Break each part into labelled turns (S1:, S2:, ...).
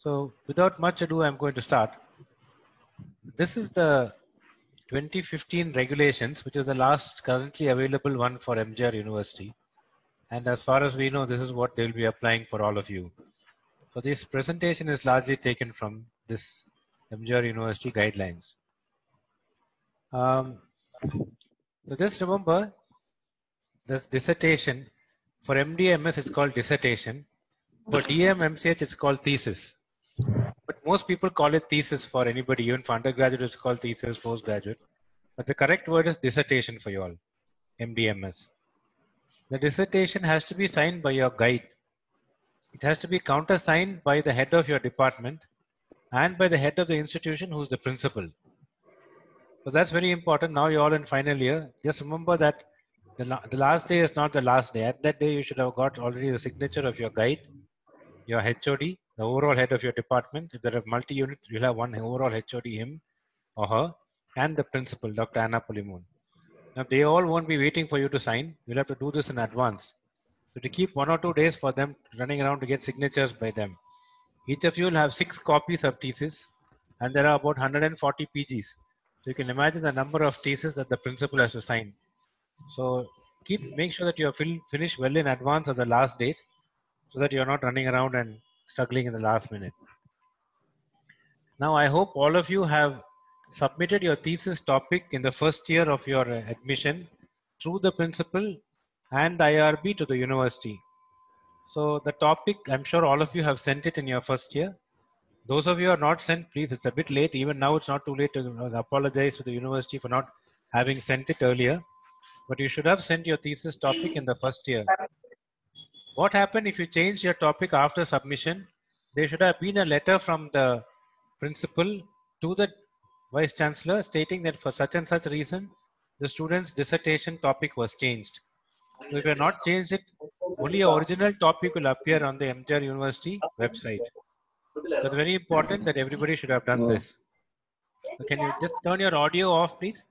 S1: So without much ado, I'm going to start. This is the 2015 regulations, which is the last currently available one for MGR University. And as far as we know, this is what they'll be applying for all of you. So this presentation is largely taken from this MGR University guidelines. So just remember, this dissertation, for MDMS it's called dissertation. For DMMCH it's called thesis. But most people call it thesis for anybody, even for undergraduate it's called thesis, postgraduate. But the correct word is dissertation for you all, MDMS. The dissertation has to be signed by your guide. It has to be countersigned by the head of your department and by the head of the institution who's the principal. So that's very important. Now you're all in final year. Just remember that the last day is not the last day. At that day, you should have got already the signature of your guide, your HOD, the overall head of your department. If there are multi-unit, you'll have one overall HOD, him or her, and the principal, Dr. Anna Polimoon. Now, they all won't be waiting for you to sign. You'll have to do this in advance. So to keep 1 or 2 days for them running around to get signatures by them. Each of you will have 6 copies of thesis, and there are about 140 PGs. So you can imagine the number of theses that the principal has to sign. So make sure that you are finished well in advance of the last date, so that you're not running around and struggling in the last minute. Now, I hope all of you have submitted your thesis topic in the first year of your admission through the principal and the IRB to the university. So the topic, I'm sure all of you have sent it in your first year. Those of you who are not sent, please, it's a bit late. Even now, it's not too late to apologize to the university for not having sent it earlier. But you should have sent your thesis topic in the first year. What happened if you changed your topic after submission? There should have been a letter from the principal to the vice chancellor stating that for such and such reason, the student's dissertation topic was changed. So if you have not changed it, only your original topic will appear on the MGR University website. That's very important that everybody should have done this. So can you just turn your audio off, please?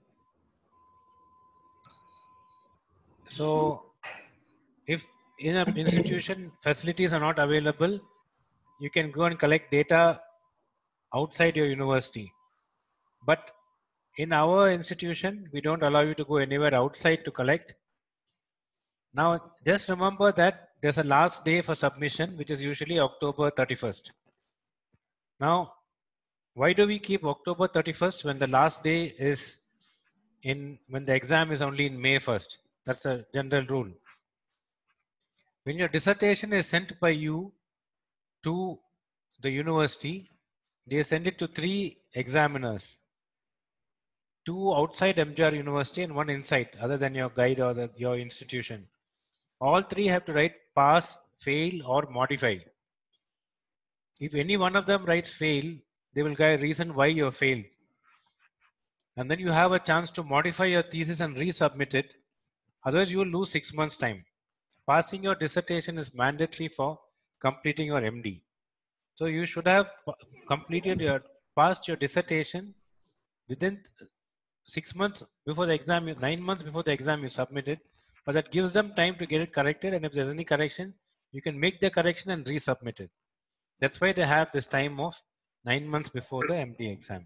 S1: So if in an institution facilities are not available, you can go and collect data outside your university. But in our institution, we don't allow you to go anywhere outside to collect. Now, just remember that there's a last day for submission, which is usually October 31st. Now, why do we keep October 31st when the last day is when the exam is only in May 1st? That's a general rule. When your dissertation is sent by you to the university, they send it to 3 examiners. 2 outside MGR University and 1 inside, other than your guide or your institution. All 3 have to write pass, fail, or modify. If any one of them writes fail, they will give a reason why you have failed. And then you have a chance to modify your thesis and resubmit it. Otherwise, you will lose 6 months' time. Passing your dissertation is mandatory for completing your MD. So you should have passed your dissertation within 6 months before the exam, 9 months before the exam you submit it. But that gives them time to get it corrected. And if there's any correction, you can make the correction and resubmit it. That's why they have this time of 9 months before the MD exam.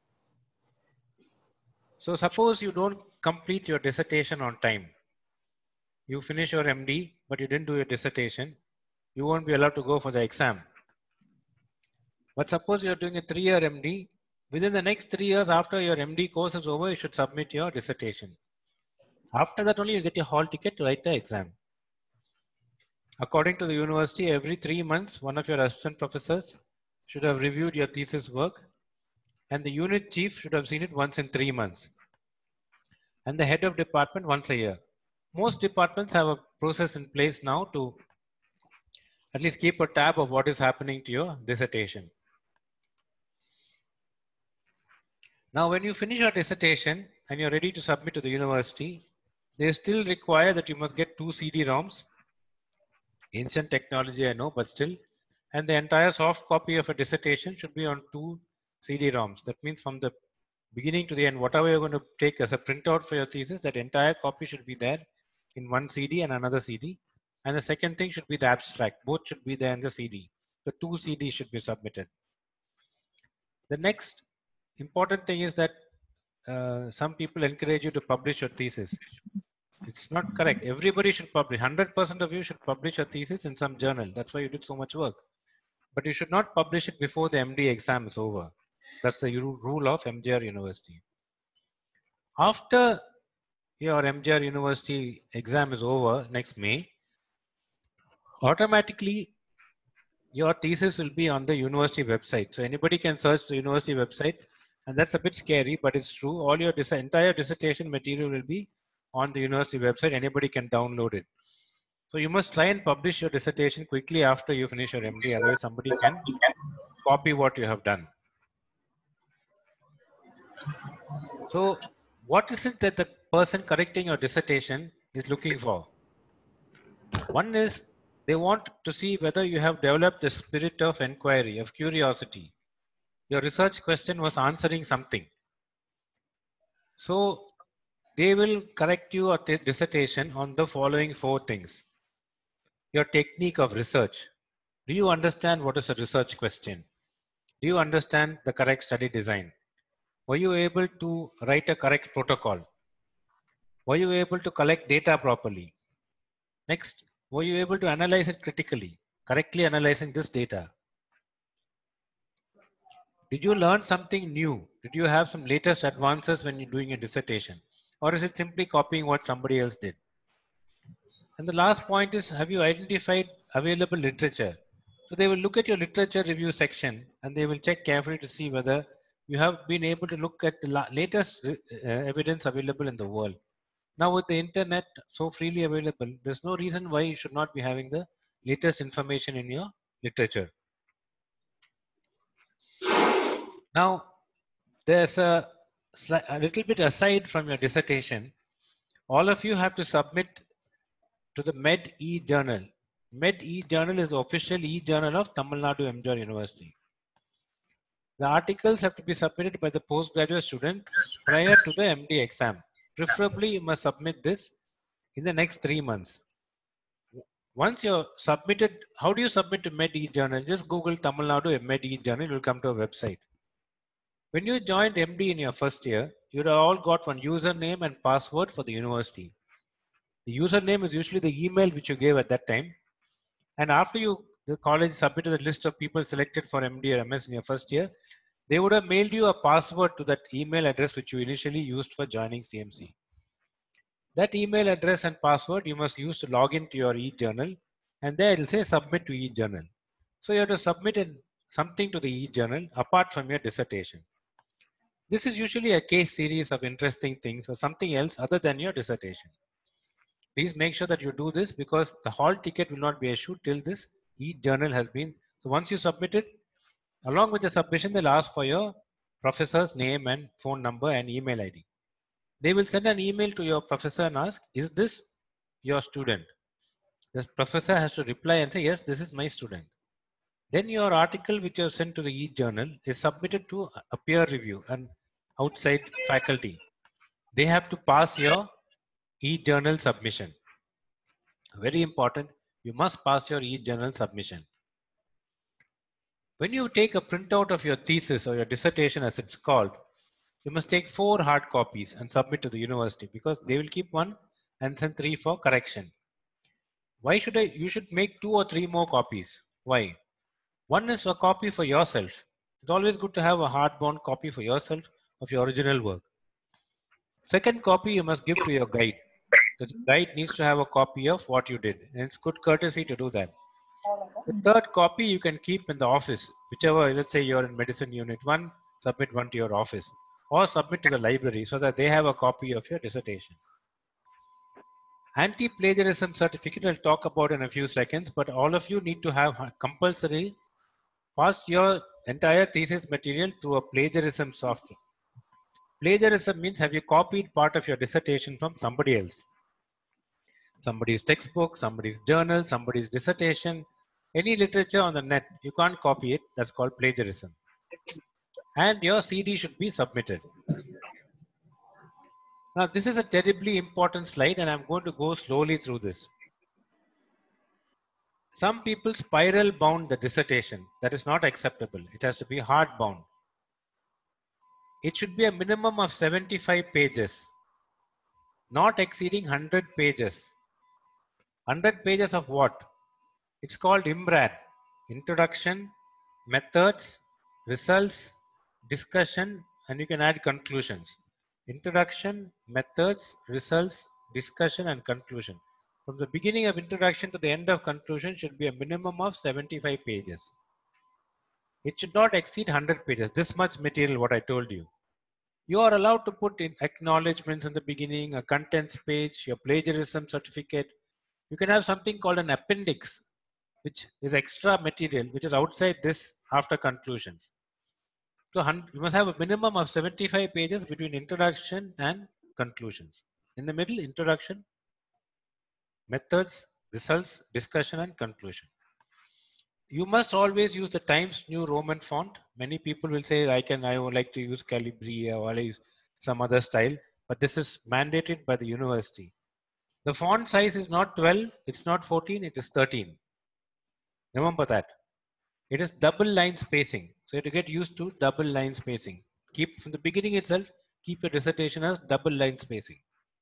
S1: So suppose you don't complete your dissertation on time. You finish your MD, but you didn't do your dissertation. You won't be allowed to go for the exam. But suppose you're doing a 3-year MD. Within the next 3 years after your MD course is over, you should submit your dissertation. After that only you get your hall ticket to write the exam. According to the university, every 3 months, one of your assistant professors should have reviewed your thesis work, and the unit chief should have seen it once in 3 months, and the head of department once a year. Most departments have a process in place now to at least keep a tab of what is happening to your dissertation. Now, when you finish your dissertation and you're ready to submit to the university, they still require that you must get 2 CD-ROMs. Ancient technology, I know, but still. And the entire soft copy of a dissertation should be on 2 CD-ROMs. That means from the beginning to the end, whatever you're going to take as a printout for your thesis, that entire copy should be there in one CD and another CD. And the second thing should be the abstract. Both should be there in the CD. the 2 CDs should be submitted. The next important thing is that some people encourage you to publish your thesis. It's not correct. Everybody should publish. 100% of you should publish a thesis in some journal. That's why you did so much work. But you should not publish it before the MD exam is over. That's the rule of MGR University. After your MGR University exam is over next May, automatically your thesis will be on the university website. So anybody can search the university website, and that's a bit scary, but it's true. All your entire dissertation material will be on the university website. Anybody can download it. So you must try and publish your dissertation quickly after you finish your MD, otherwise somebody can copy what you have done. So what is it that the person correcting your dissertation is looking for? One is they want to see whether you have developed the spirit of inquiry, of curiosity. Your research question was answering something. So they will correct your dissertation on the following 4 things. Your technique of research. Do you understand what is a research question? Do you understand the correct study design? Were you able to write a correct protocol? Were you able to collect data properly? Next, were you able to analyze it critically, correctly analyzing this data? Did you learn something new? Did you have some latest advances when you're doing a dissertation? Or is it simply copying what somebody else did? And the last point is, have you identified available literature? So they will look at your literature review section and they will check carefully to see whether you have been able to look at the latest evidence available in the world. Now with the internet so freely available, there's no reason why you should not be having the latest information in your literature. Now, there's a little bit aside from your dissertation. All of you have to submit to the Med e-journal. Med e-journal is the official e-journal of Tamil Nadu MGR University. The articles have to be submitted by the postgraduate student prior to the MD exam. Preferably, you must submit this in the next 3 months. Once you're submitted, how do you submit to Med e-journal? Just Google Tamil Nadu Med e-journal, you'll come to a website. When you joined MD in your first year, you'd all got one username and password for the university. The username is usually the email which you gave at that time. And after the college submitted a list of people selected for MD or MS in your first year, they would have mailed you a password to that email address which you initially used for joining CMC. That email address and password you must use to log into your e-journal, and there it will say submit to e-journal. So you have to submit something to the e-journal apart from your dissertation. This is usually a case series of interesting things or something else other than your dissertation. Please make sure that you do this because the hall ticket will not be issued till this e-journal has been. So once you submit it, along with the submission, they'll ask for your professor's name and phone number and email ID. They will send an email to your professor and ask, is this your student? The professor has to reply and say, yes, this is my student. Then your article which you have sent to the e-journal is submitted to a peer review and outside faculty. They have to pass your e-journal submission. Very important, you must pass your e-journal submission. When you take a printout of your thesis or your dissertation as it's called, you must take 4 hard copies and submit to the university because they will keep 1 and send 3 for correction. Why should you should make 2 or 3 more copies? Why? One is a copy for yourself. It's always good to have a hardbound copy for yourself of your original work. Second copy you must give to your guide. Because the guide needs to have a copy of what you did. And it's good courtesy to do that. The third copy you can keep in the office. Whichever, let's say you're in medicine unit 1, submit 1 to your office. Or submit to the library so that they have a copy of your dissertation. Anti-plagiarism certificate I'll talk about in a few seconds, but all of you need to have compulsory pass your entire thesis material through a plagiarism software. Plagiarism means have you copied part of your dissertation from somebody else? Somebody's textbook, somebody's journal, somebody's dissertation, any literature on the net, you can't copy it. That's called plagiarism. And your CD should be submitted. Now, this is a terribly important slide and I'm going to go slowly through this. Some people spiral bound the dissertation. That is not acceptable. It has to be hard bound. It should be a minimum of 75 pages, not exceeding 100 pages. 100 pages of what? It's called IMRAD. Introduction, methods, results, discussion, and you can add conclusions. Introduction, methods, results, discussion, and conclusion. From the beginning of introduction to the end of conclusion should be a minimum of 75 pages. It should not exceed 100 pages. This much material, what I told you. You are allowed to put in acknowledgements in the beginning, a contents page, your plagiarism certificate. You can have something called an appendix, which is extra material, which is outside this after conclusions. So you must have a minimum of 75 pages between introduction and conclusions. In the middle, introduction, methods, results, discussion, and conclusion. You must always use the Times New Roman font. Many people will say, I would like to use Calibri or I use some other style, but this is mandated by the university. The font size is not 12, it's not 14, it is 13. Remember that. It is double line spacing. So you have to get used to double line spacing. Keep from the beginning itself, keep your dissertation as double line spacing.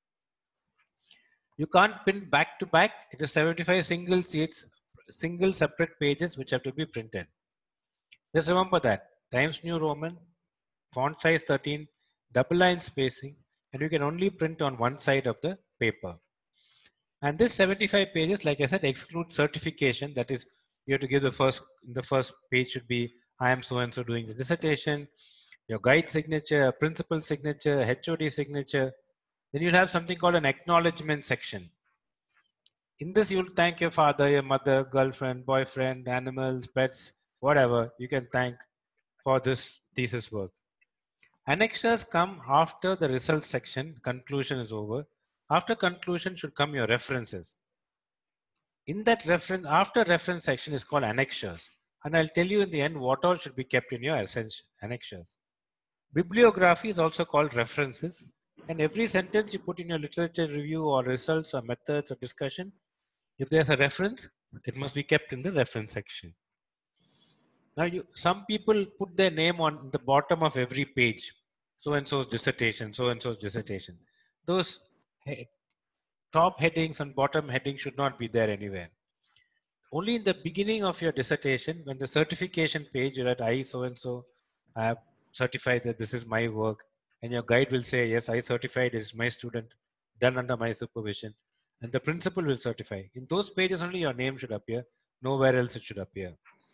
S1: You can't print back to back. It is 75 single seats, single separate pages which have to be printed. Just remember that. Times New Roman, font size 13, double line spacing, and you can only print on one side of the paper. And this 75 pages, like I said, excludes certification. That is, you have to give the first page should be, I am so-and-so doing the dissertation, your guide signature, principal signature, HOD signature. Then you'll have something called an acknowledgement section. In this, you'll thank your father, your mother, girlfriend, boyfriend, animals, pets, whatever you can thank for this thesis work. Annexures come after the results section, conclusion is over. After conclusion should come your references. In that reference, after reference section is called annexures. And I'll tell you in the end what all should be kept in your annexures. Bibliography is also called references. And every sentence you put in your literature review or results or methods or discussion, if there's a reference, it must be kept in the reference section. Now, some people put their name on the bottom of every page. So-and-so's dissertation, so-and-so's dissertation. Those top headings and bottom headings should not be there anywhere. Only in the beginning of your dissertation, when the certification page, you're at I so-and-so, I have certified that this is my work. And your guide will say, yes, I certified, it's my student, done under my supervision. And the principal will certify. In those pages only your name should appear. Nowhere else it should appear.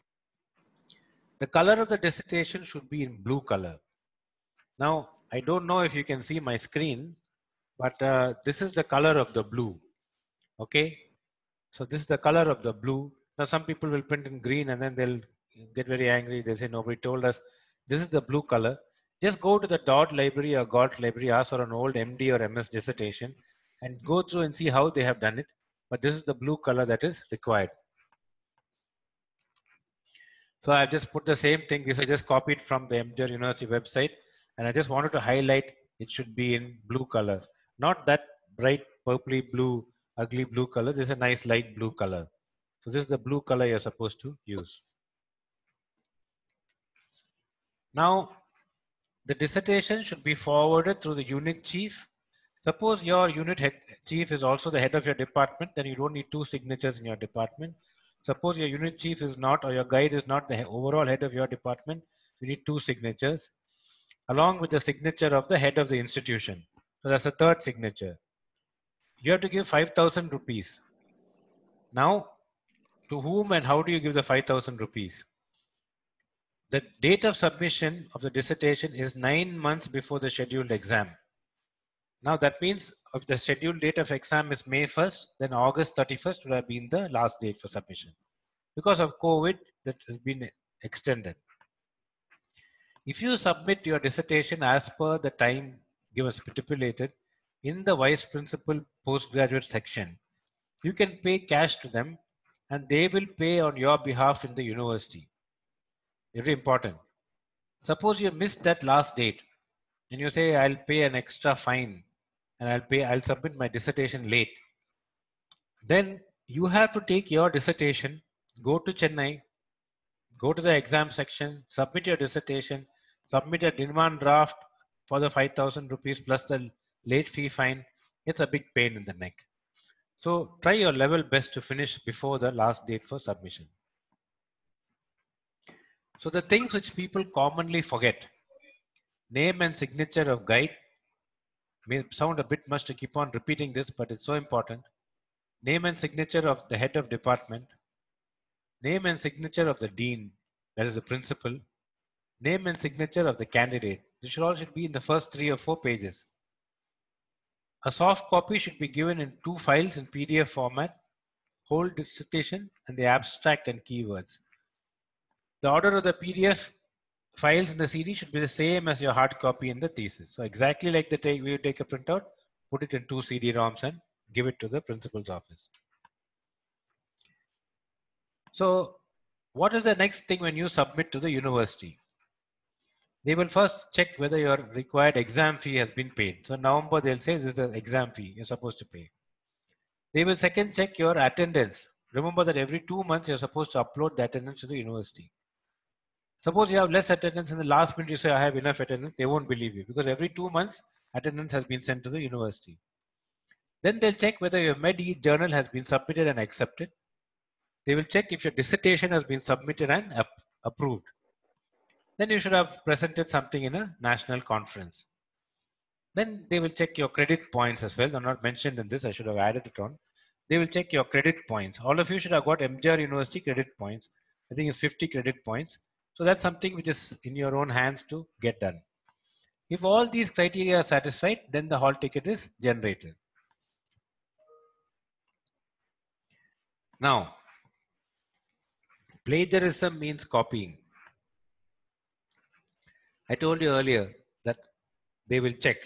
S1: The color of the dissertation should be in blue color. Now, I don't know if you can see my screen, but this is the color of the blue. Okay. So this is the color of the blue. Now some people will print in green and then they'll get very angry. They'll say, nobody told us. This is the blue color. Just go to the Dodd library or Galt library, ask for an old MD or MS dissertation and go through and see how they have done it. But this is the blue color that is required. So I've just put the same thing. This I just copied from the MGR University website. And I just wanted to highlight it should be in blue color. Not that bright purpley blue, ugly blue color. This is a nice light blue color. So this is the blue color you're supposed to use. Now, the dissertation should be forwarded through the unit chief. Suppose your unit head chief is also the head of your department, then you don't need two signatures in your department. Suppose your unit chief is not, or your guide is not the overall head of your department, you need two signatures, along with the signature of the head of the institution. So that's a third signature. You have to give 5,000 rupees. Now, to whom and how do you give the 5,000 rupees? The date of submission of the dissertation is 9 months before the scheduled exam. Now that means if the scheduled date of exam is May 1st, then August 31st would have been the last date for submission. Because of COVID, that has been extended. If you submit your dissertation as per the time given stipulated in the vice principal postgraduate section, you can pay cash to them and they will pay on your behalf in the university. Very important. Suppose you missed that last date and you say, I'll pay an extra fine and I'll submit my dissertation late. Then you have to take your dissertation go to Chennai, go to the exam section, submit your dissertation, submit a demand draft for the 5,000 rupees plus the late fee fine. It's a big pain in the neck. So try your level best to finish before the last date for submission. So the things which people commonly forget: name and signature of guide. May sound a bit much to keep on repeating this, but it's so important. Name and signature of the head of department. Name and signature of the dean, that is the principal. Name and signature of the candidate. This should be in the first 3 or 4 pages. A soft copy should be given in 2 files in PDF format, whole dissertation and the abstract and keywords. The order of the PDF files in the CD should be the same as your hard copy in the thesis. So exactly like the way you take a printout, put it in 2 CD-ROMs and give it to the principal's office. So what is the next thing when you submit to the university? They will first check whether your required exam fee has been paid. So in November, they'll say this is the exam fee you're supposed to pay. They will second check your attendance. Remember that every 2 months, you're supposed to upload the attendance to the university. Suppose you have less attendance in the last minute, you say, I have enough attendance, they won't believe you because every 2 months, attendance has been sent to the university. Then they'll check whether your med journal has been submitted and accepted. They will check if your dissertation has been submitted and approved. Then you should have presented something in a national conference. Then they will check your credit points as well. They're not mentioned in this. I should have added it on. They will check your credit points. All of you should have got MGR University credit points. I think it's 50 credit points. So that's something which is in your own hands to get done. If all these criteria are satisfied, then the hall ticket is generated. Now, plagiarism means copying. I told you earlier that they will check.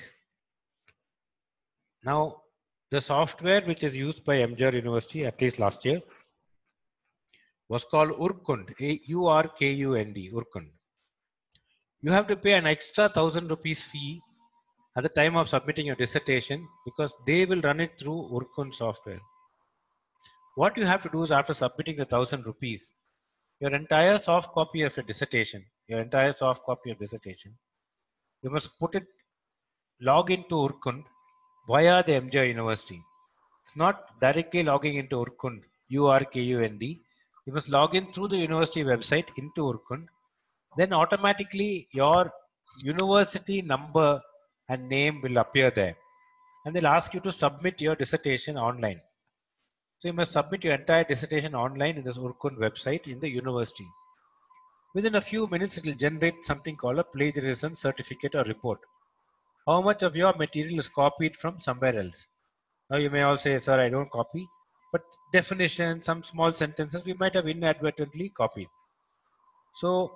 S1: Now, the software which is used by MGR University, at least last year, was called Urkund, Urkund, Urkund. You have to pay an extra 1,000 rupees fee at the time of submitting your dissertation because they will run it through Urkund software. What you have to do is after submitting the 1,000 rupees, your entire soft copy of your dissertation, you must put it, log into Urkund via the MGR University. It's not directly logging into Urkund, Urkund. You must log in through the university website into Urkund. Then automatically your university number and name will appear there. And they'll ask you to submit your dissertation online. So you must submit your entire dissertation online in this Urkund website in the university. Within a few minutes, it will generate something called a plagiarism certificate or report. How much of your material is copied from somewhere else? Now you may all say, sir, I don't copy. But definition, some small sentences, we might have inadvertently copied. So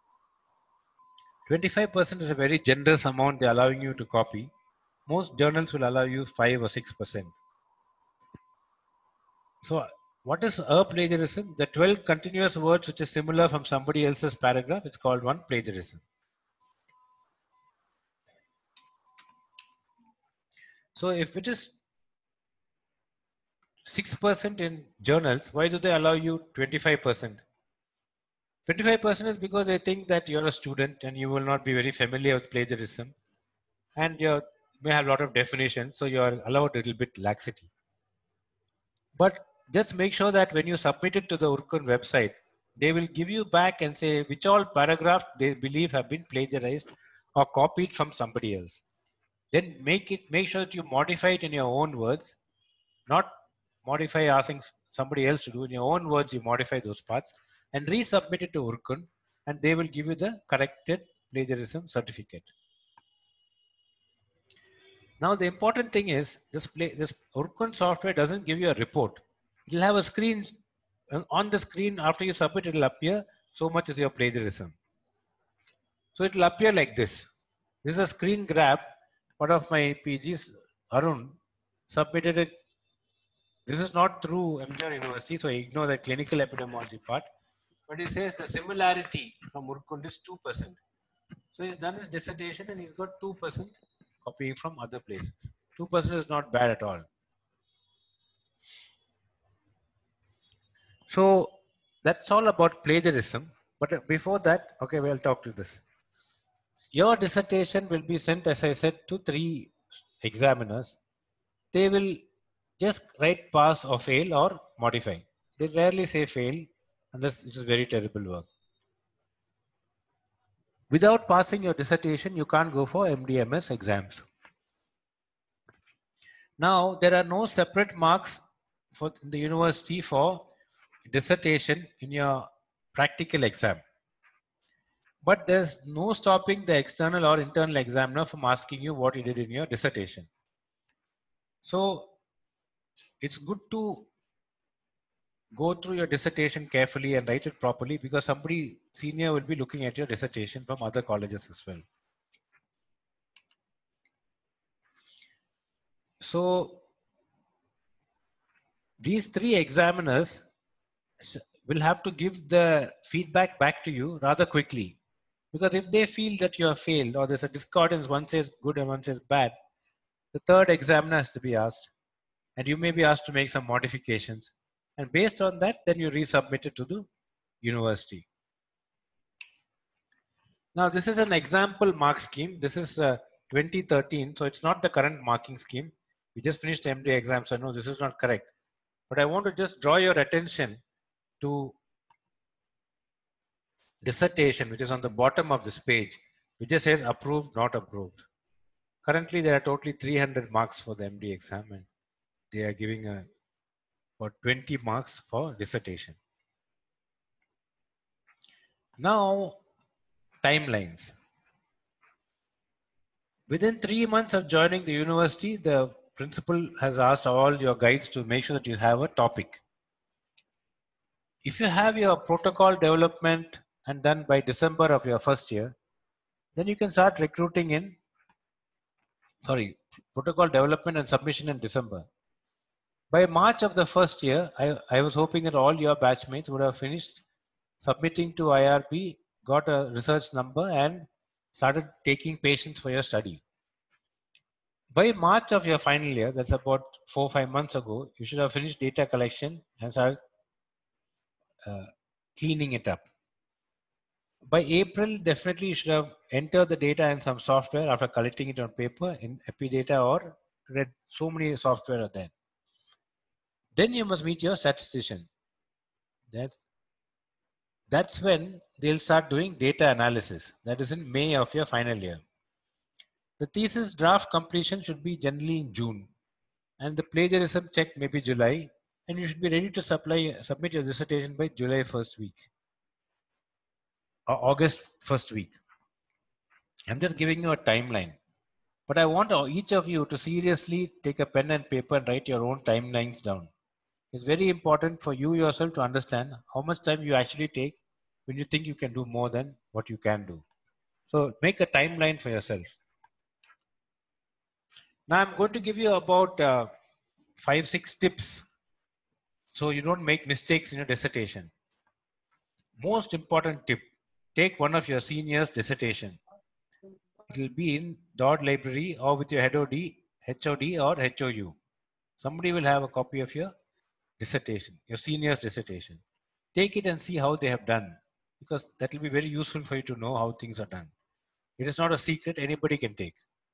S1: 25% is a very generous amount they're allowing you to copy. Most journals will allow you 5 or 6%. So what is a plagiarism? The 12 continuous words which is similar from somebody else's paragraph, it's called one plagiarism. So if it is 6% in journals, why do they allow you 25%? 25% is because they think that you're a student and you will not be very familiar with plagiarism and you may have a lot of definitions, so you're allowed a little bit laxity. But just make sure that when you submit it to the Urkund website, they will give you back and say which all paragraph they believe have been plagiarized or copied from somebody else. Then make sure that you modify it in your own words, not modify asking somebody else to do. In your own words, you modify those parts and resubmit it to Urkund, and they will give you the corrected plagiarism certificate. Now, the important thing is this Urkund software doesn't give you a report. It'll have a screen. On the screen, after you submit, it'll appear so much is your plagiarism. So it'll appear like this. This is a screen grab. One of my PGs, Arun, submitted it. This is not through MGR University, so I ignore the clinical epidemiology part. But he says the similarity from Urkund is 2%. So he's done his dissertation and he's got 2% copying from other places. 2% is not bad at all. So That's all about plagiarism. But before that, okay, we'll talk to this. Your dissertation will be sent, as I said, to 3 examiners. They will just write pass or fail or modify. They rarely say fail unless it is very terrible work. Without passing your dissertation, you can't go for MDMS exams. Now, there are no separate marks for the university for dissertation in your practical exam. But there's no stopping the external or internal examiner from asking you what you did in your dissertation. So it's good to go through your dissertation carefully and write it properly, because somebody senior will be looking at your dissertation from other colleges as well. So these 3 examiners will have to give the feedback back to you rather quickly, because if they feel that you have failed or there's a discordance, one says good and one says bad, the 3rd examiner has to be asked, and you may be asked to make some modifications, and based on that then you resubmit it to the university. Now this is an example mark scheme. This is 2013, so it's not the current marking scheme. We just finished the MD exam, so no, this is not correct. But I want to just draw your attention to dissertation, which is on the bottom of this page, which just says approved, not approved. Currently, there are totally 300 marks for the MD exam, and they are giving about 20 marks for dissertation. Now, timelines. Within 3 months of joining the university, the principal has asked all your guides to make sure that you have a topic. If you have your protocol development and done by December of your first year, then you can start recruiting in, protocol development and submission in December. By March of the first year, I was hoping that all your batchmates would have finished submitting to IRB, got a research number, and started taking patients for your study. By March of your final year, that's about 4 or 5 months ago, you should have finished data collection and started cleaning it up. By April, definitely you should have entered the data in some software after collecting it on paper in Epidata, or read so many software are there. Then you must meet your statistician. That's when they'll start doing data analysis. That is in May of your final year. The thesis draft completion should be generally in June, and the plagiarism check maybe July, and you should be ready to submit your dissertation by July first week or August first week. I'm just giving you a timeline, but I want each of you to seriously take a pen and paper and write your own timelines down. It's very important for you yourself to understand how much time you actually take when you think you can do more than what you can do. So make a timeline for yourself. Now I'm going to give you about 5-6 tips so you don't make mistakes in your dissertation. Most important tip: take one of your seniors' dissertation. It will be in Dodd library or with your HOD or HOU. Somebody will have a copy of your dissertation, your senior's dissertation. Take it and see how they have done, because that will be very useful for you to know how things are done. It is not a secret, anybody can take.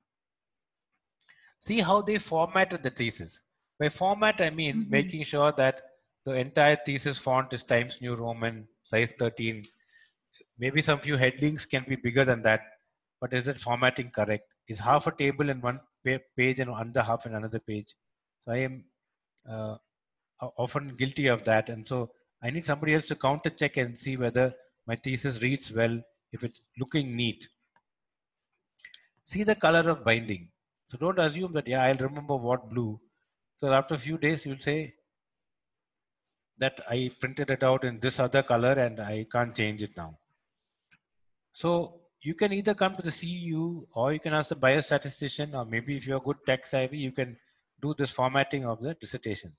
S1: See how they formatted the thesis. By format, I mean making sure that the entire thesis font is Times New Roman, size 13. Maybe some few headings can be bigger than that, but is it formatting correct? Is half a table in one page and another half in another page? So I am often guilty of that, and so I need somebody else to counter check and see whether my thesis reads well, if it's looking neat. See the color of binding. So don't assume that, yeah, I'll remember what blue, because after a few days you'll say that I printed it out in this other color and I can't change it now. So you can either come to the CEU or you can ask the biostatistician, or maybe if you're good tech savvy, you can do this formatting of the dissertation.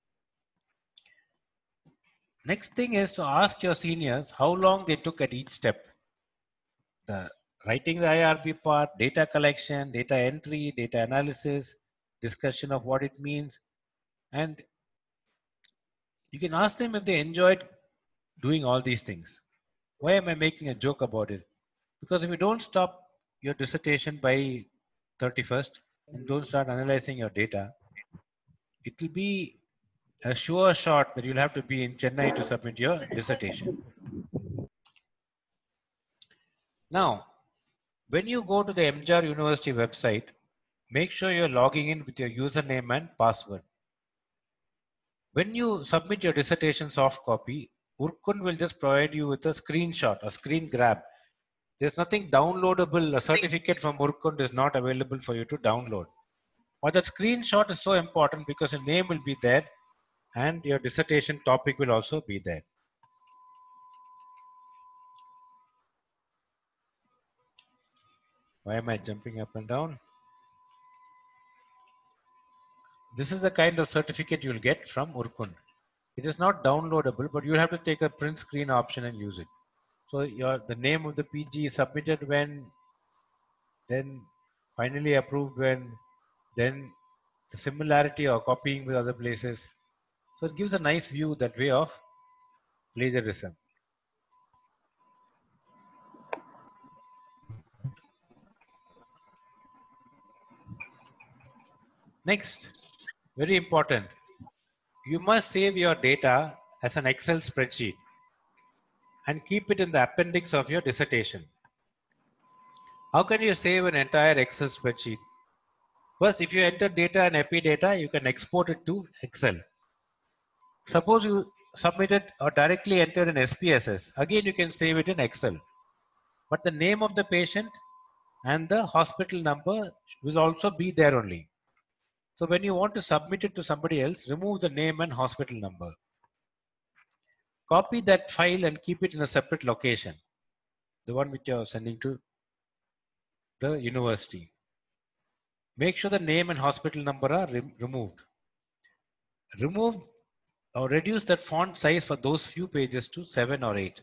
S1: Next thing is to ask your seniors how long they took at each step. The writing the IRB part, data collection, data entry, data analysis, discussion of what it means. And you can ask them if they enjoyed doing all these things. Why am I making a joke about it? Because if you don't stop your dissertation by 31st and don't start analyzing your data, it will be a sure shot that you'll have to be in Chennai to submit your dissertation. Now, when you go to the MJAR University website, make sure you're logging in with your username and password. When you submit your dissertation soft copy, Urkund will just provide you with a screenshot, a screen grab. There's nothing downloadable. A certificate from Urkund is not available for you to download. But that screenshot is so important because your name will be there and your dissertation topic will also be there. Why am I jumping up and down? This is the kind of certificate you'll get from Urkund. It is not downloadable, but you'll have to take a print screen option and use it. So the name of the PG is submitted when, then finally approved when, then the similarity or copying with other places. So it gives a nice view that way of plagiarism. Next, very important, you must save your data as an Excel spreadsheet and keep it in the appendix of your dissertation. How can you save an entire Excel spreadsheet? First, if you enter data and epi data, you can export it to Excel. Suppose you submitted or directly entered an SPSS, again you can save it in Excel. But the name of the patient and the hospital number will also be there only. So when you want to submit it to somebody else, remove the name and hospital number. Copy that file and keep it in a separate location, the one which you're sending to the university. Make sure the name and hospital number are removed. Remove or reduce that font size for those few pages to 7 or 8.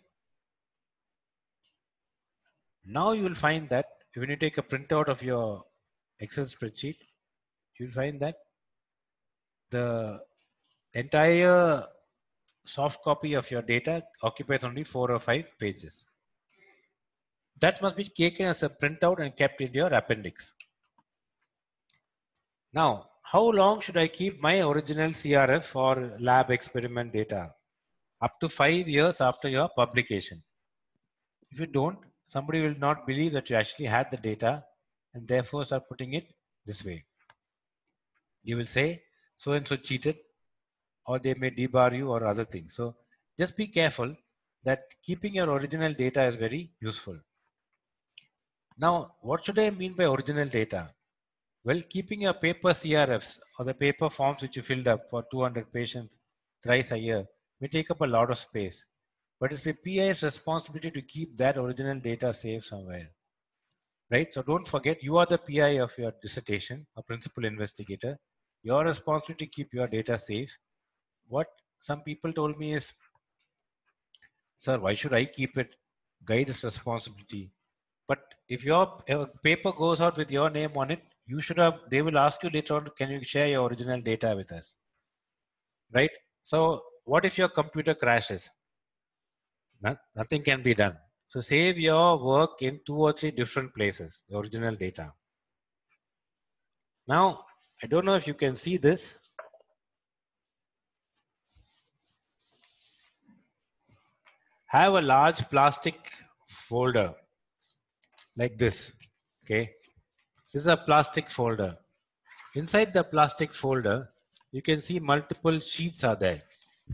S1: Now you will find that when you take a printout of your Excel spreadsheet, you'll find that the entire soft copy of your data occupies only 4 or 5 pages. That must be taken as a printout and kept in your appendix. Now, how long should I keep my original CRF or lab experiment data? Up to 5 years after your publication. If you don't, somebody will not believe that you actually had the data and therefore start putting it this way. You will say, so and so cheated, or they may debar you or other things. So just be careful that keeping your original data is very useful. Now, what should I mean by original data? Well, keeping your paper CRFs or the paper forms which you filled up for 200 patients thrice a year may take up a lot of space. But it's the PI's responsibility to keep that original data safe somewhere. Right? So don't forget, you are the PI of your dissertation, a principal investigator. Your responsibility to keep your data safe. What some people told me is, sir, why should I keep it? Guide is responsibility. But if your paper goes out with your name on it, you should have, they will ask you later on, can you share your original data with us? Right? So what if your computer crashes? Nothing can be done. So save your work in 2 or 3 different places, the original data. Now, I don't know if you can see this. Have a large plastic folder like this. Okay. This is a plastic folder. Inside the plastic folder, you can see multiple sheets are there.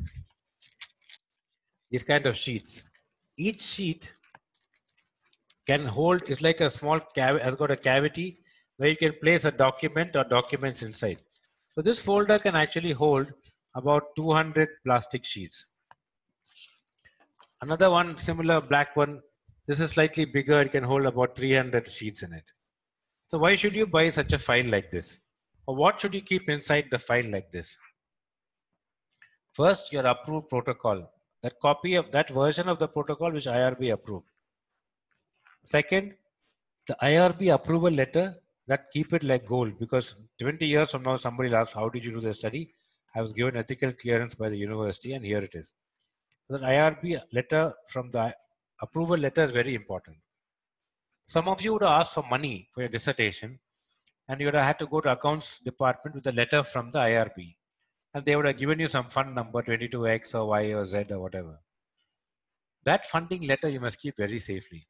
S1: These kind of sheets. Each sheet can hold, is like a small has got a cavity where you can place a document or documents inside. So this folder can actually hold about 200 plastic sheets. Another one, similar black one, this is slightly bigger, it can hold about 300 sheets in it. So why should you buy such a file like this? Or what should you keep inside the file like this? First, your approved protocol, that copy of that version of the protocol which IRB approved. Second, the IRB approval letter, that keep it like gold, because 20 years from now somebody will ask, how did you do the study? I was given ethical clearance by the university and here it is. The IRB letter from the approval letter is very important. Some of you would have asked for money for your dissertation, and you would have had to go to accounts department with a letter from the IRB, and they would have given you some fund number 22X or Y or Z or whatever. That funding letter you must keep very safely,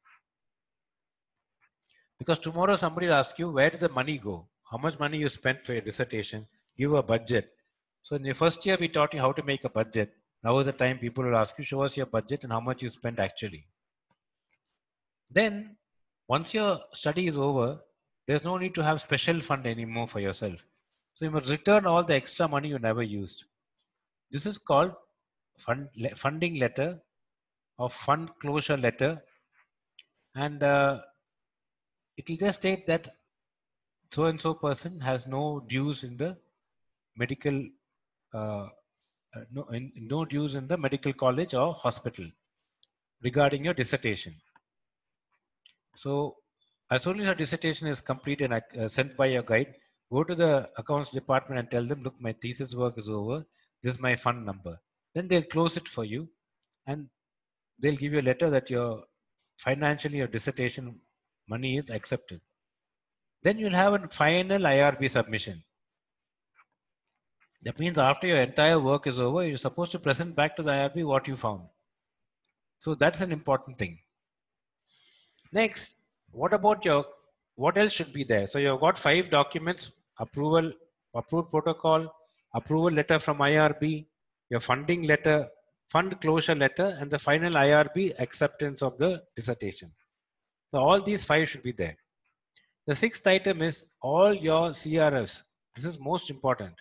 S1: because tomorrow somebody will ask you, where did the money go? How much money you spent for your dissertation? Give a budget. So in your first year, we taught you how to make a budget. Now is the time people will ask you, show us your budget and how much you spent actually. Then, once your study is over, there's no need to have special fund anymore for yourself. So you must return all the extra money you never used. This is called funding letter or fund closure letter. And it will just state that so-and-so person has no dues in the medical, no dues in the medical college or hospital regarding your dissertation. So as soon as your dissertation is complete and sent by your guide, go to the accounts department and tell them, look, my thesis work is over. This is my fund number. Then they'll close it for you and they'll give you a letter that your financially your dissertation money is accepted. Then you'll have a final IRB submission. That means after your entire work is over, you're supposed to present back to the IRB what you found. So that's an important thing. Next, what else should be there? So you've got 5 documents: approved protocol, approval letter from IRB, your funding letter, fund closure letter, and the final IRB acceptance of the dissertation. So all these 5 should be there. The 6th item is all your CRFs. This is most important.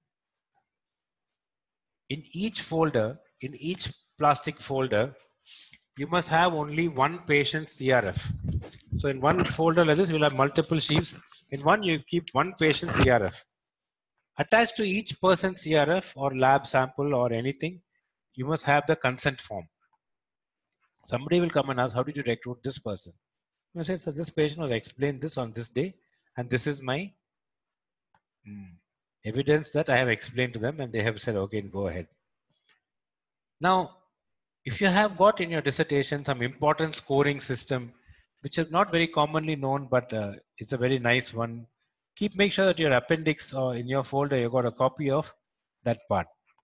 S1: In each folder, in each plastic folder, you must have only one patient's CRF. So in one folder like this, we'll have multiple sheets. In one, you keep one patient's CRF. Attached to each person's CRF or lab sample or anything, you must have the consent form. Somebody will come and ask, how did you recruit this person? You say, so this patient was explained this on this day, and this is my evidence that I have explained to them, and they have said, okay, go ahead. Now, if you have got in your dissertation some important scoring system, which is not very commonly known, but it's a very nice one, make sure that your appendix or in your folder, you got a copy of that part.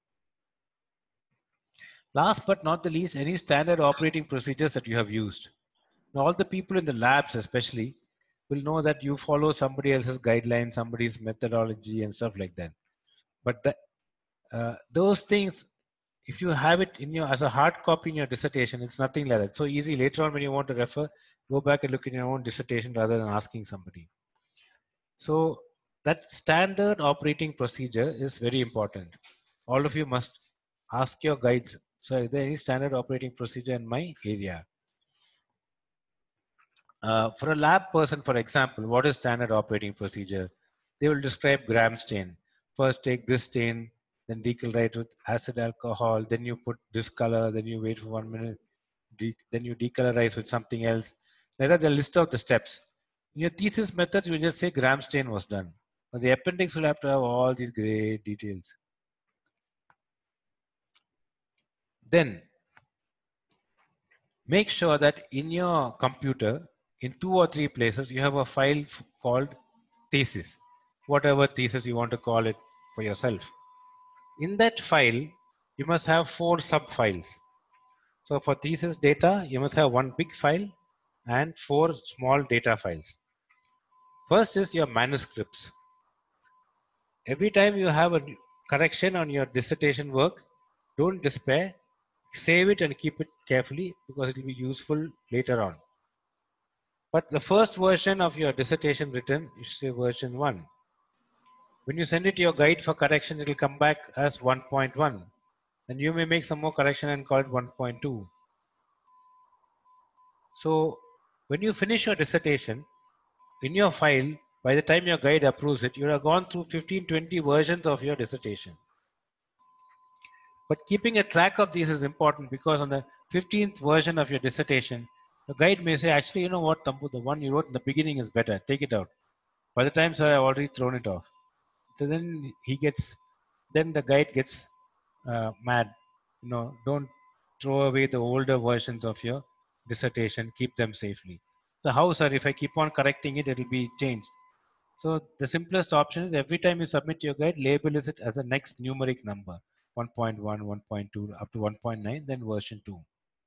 S1: Last but not the least, any standard operating procedures that you have used. Now, all the people in the labs especially will know that you follow somebody else's guidelines, somebody's methodology and stuff like that. But those things, if you have it in your as a hard copy in your dissertation, it's nothing like that. So easy later on when you want to refer, go back and look in your own dissertation rather than asking somebody. So that standard operating procedure is very important. All of you must ask your guides, so is there any standard operating procedure in my area? For a lab person, for example, what is standard operating procedure? They will describe gram stain. First take this stain, then decolorate with acid alcohol, then you put this color, then you wait for 1 minute, then you decolorize with something else. There are the list of the steps. In your thesis methods, you just say gram stain was done. But the appendix will have to have all these great details. Then make sure that in your computer, in 2 or 3 places, you have a file called thesis, whatever thesis you want to call it for yourself. In that file, you must have 4 sub-files. So for thesis data, you must have one big file and 4 small data files. First is your manuscripts. Every time you have a correction on your dissertation work, don't despair. Save it and keep it carefully because it will be useful later on. But the first version of your dissertation written is version 1. When you send it to your guide for correction, it will come back as 1.1. Then you may make some more correction and call it 1.2. So when you finish your dissertation, in your file, by the time your guide approves it, you have gone through 15-20 versions of your dissertation. But keeping a track of these is important because on the 15th version of your dissertation, the guide may say, actually, you know what, Tampu, the one you wrote in the beginning is better. Take it out. By the time, sir, I've already thrown it off. So then the guide gets mad. Don't throw away the older versions of your dissertation, keep them safely. The how, sir, if I keep on correcting it, it'll be changed. So the simplest option is every time you submit your guide, label it as a next numeric number, 1.1, 1.2, up to 1.9, then version 2.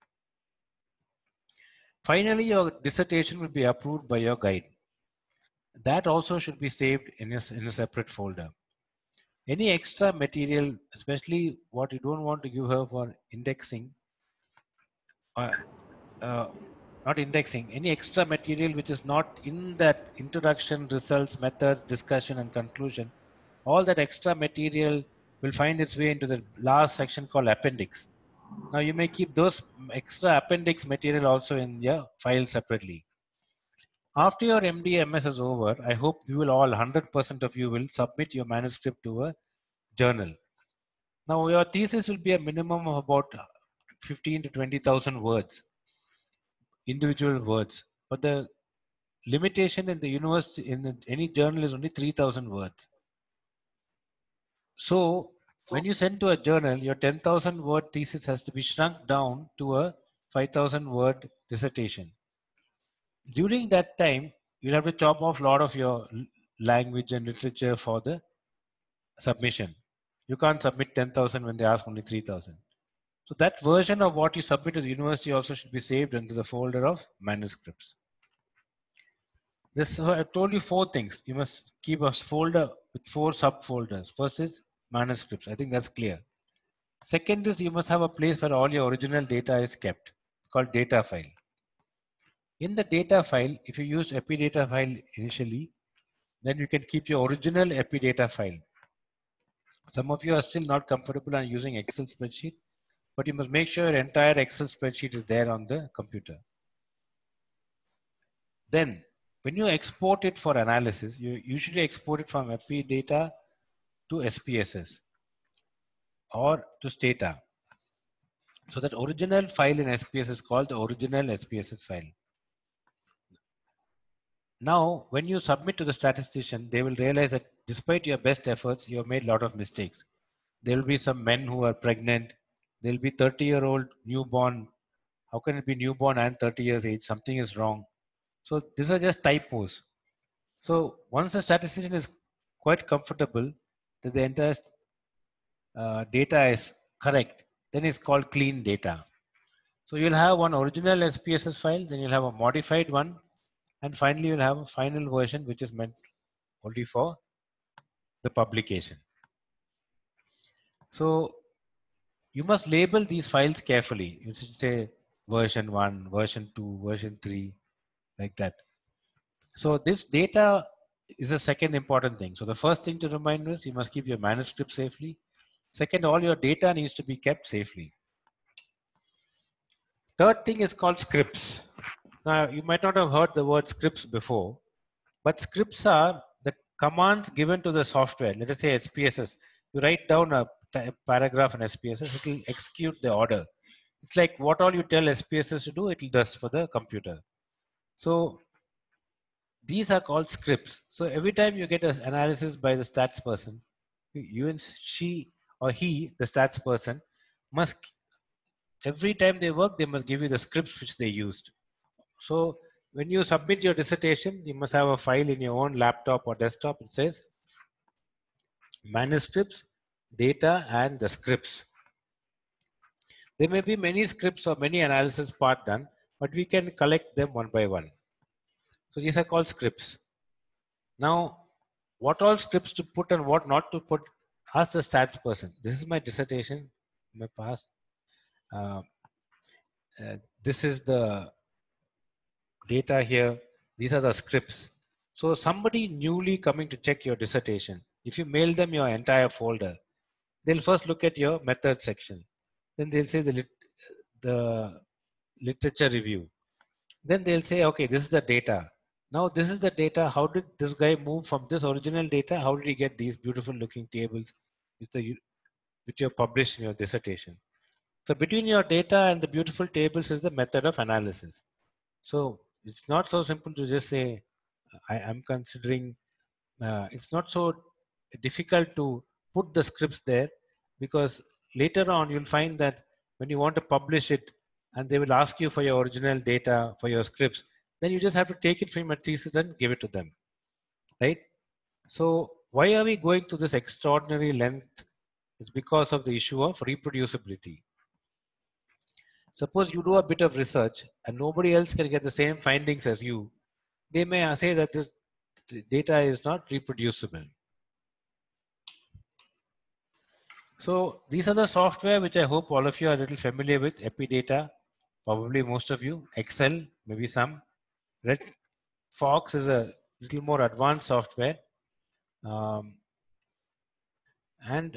S1: Finally, your dissertation will be approved by your guide. That also should be saved in a separate folder. Any extra material, especially what you don't want to give her for indexing, or not indexing, any extra material which is not in that introduction, results, method, discussion, and conclusion, all that extra material will find its way into the last section called appendix. Now you may keep those extra appendix material also in your file separately. After your MD/MS is over, I hope you will all, 100% of you will submit your manuscript to a journal. Now your thesis will be a minimum of about 15 to 20,000 words, individual words. But the limitation in the university, any journal, is only 3,000 words. So when you send to a journal, your 10,000 word thesis has to be shrunk down to a 5,000 word dissertation. During that time, you'll have to chop off a lot of your language and literature for the submission. You can't submit 10,000 when they ask only 3,000. So that version of what you submit to the university also should be saved into the folder of manuscripts. So I told you 4 things. You must keep a folder with 4 subfolders. First is manuscripts. I think that's clear. Second is you must have a place where all your original data is kept. It's called data file. In the data file, if you use Epidata file initially, then you can keep your original Epidata file. Some of you are still not comfortable on using Excel spreadsheet, but you must make sure your entire Excel spreadsheet is there on the computer. Then, when you export it for analysis, you usually export it from Epidata to SPSS or to Stata. So that original file in SPSS is called the original SPSS file. Now, when you submit to the statistician, they will realize that despite your best efforts, you have made a lot of mistakes. There will be some men who are pregnant. There will be 30-year-old newborn. How can it be newborn and 30 years age? Something is wrong. So these are just typos. So once the statistician is quite comfortable that the entire data is correct, then it's called clean data. So you'll have one original SPSS file, then you'll have a modified one, and finally you'll have a final version which is meant only for the publication. So you must label these files carefully. You should say version 1, version 2, version 3, like that. So this data is the second important thing. So the first thing to remind is you must keep your manuscript safely. Second, all your data needs to be kept safely. Third thing is called scripts. Now, you might not have heard the word scripts before, but scripts are the commands given to the software. Let us say SPSS. You write down a paragraph in SPSS, it will execute the order. It's like what all you tell SPSS to do, it will does for the computer. So these are called scripts. So every time you get an analysis by the stats person, you and she or he, the stats person, must, every time they work, they must give you the scripts which they used. So when you submit your dissertation, you must have a file in your own laptop or desktop. It says manuscripts, data, and the scripts. There may be many scripts or many analysis part done, but we can collect them one by one. So these are called scripts. Now, what all scripts to put and what not to put, ask the stats person. This is my dissertation, my past. This is the data here. These are the scripts. So somebody newly coming to check your dissertation, if you mail them your entire folder, they'll first look at your method section. Then they'll say the literature review. Then they'll say, okay, this is the data. Now this is the data. How did this guy move from this original data? How did he get these beautiful looking tables which you published in your dissertation? So between your data and the beautiful tables is the method of analysis. So it's not so simple to just say, I am considering, it's not so difficult to put the scripts there, because later on you'll find that when you want to publish it and they will ask you for your original data for your scripts, then you just have to take it from your thesis and give it to them, right? So why are we going to this extraordinary length? It's because of the issue of reproducibility. Suppose you do a bit of research and nobody else can get the same findings as you, they may say that this data is not reproducible. So these are the software which I hope all of you are a little familiar with. Epidata, probably most of you. Excel, maybe some. Red Fox is a little more advanced software. And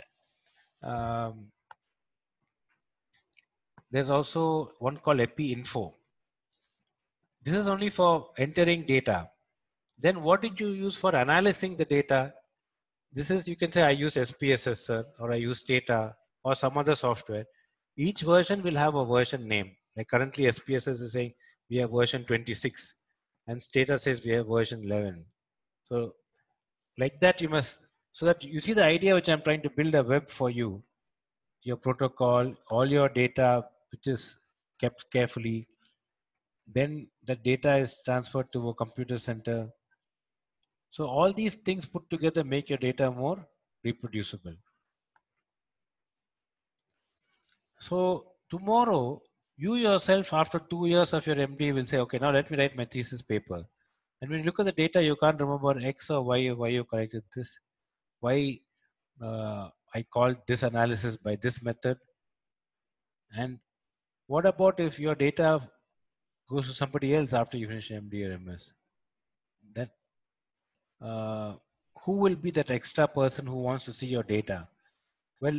S1: there's also one called EpiInfo. This is only for entering data. Then what did you use for analyzing the data? This is, you can say, I use SPSS or I use Stata or some other software. Each version will have a version name. Like currently SPSS is saying we have version 26 and Stata says we have version 11. So like that you must, so that you see the idea which I'm trying to build a web for you, your protocol, all your data which is kept carefully. Then the data is transferred to a computer center. So all these things put together make your data more reproducible. So tomorrow, you yourself, after 2 years of your MD, will say, okay, now let me write my thesis paper. And when you look at the data, you can't remember X or Y, why you collected this, why I called this analysis by this method. And what about if your data goes to somebody else after you finish MD or MS? Then who will be that extra person who wants to see your data? Well,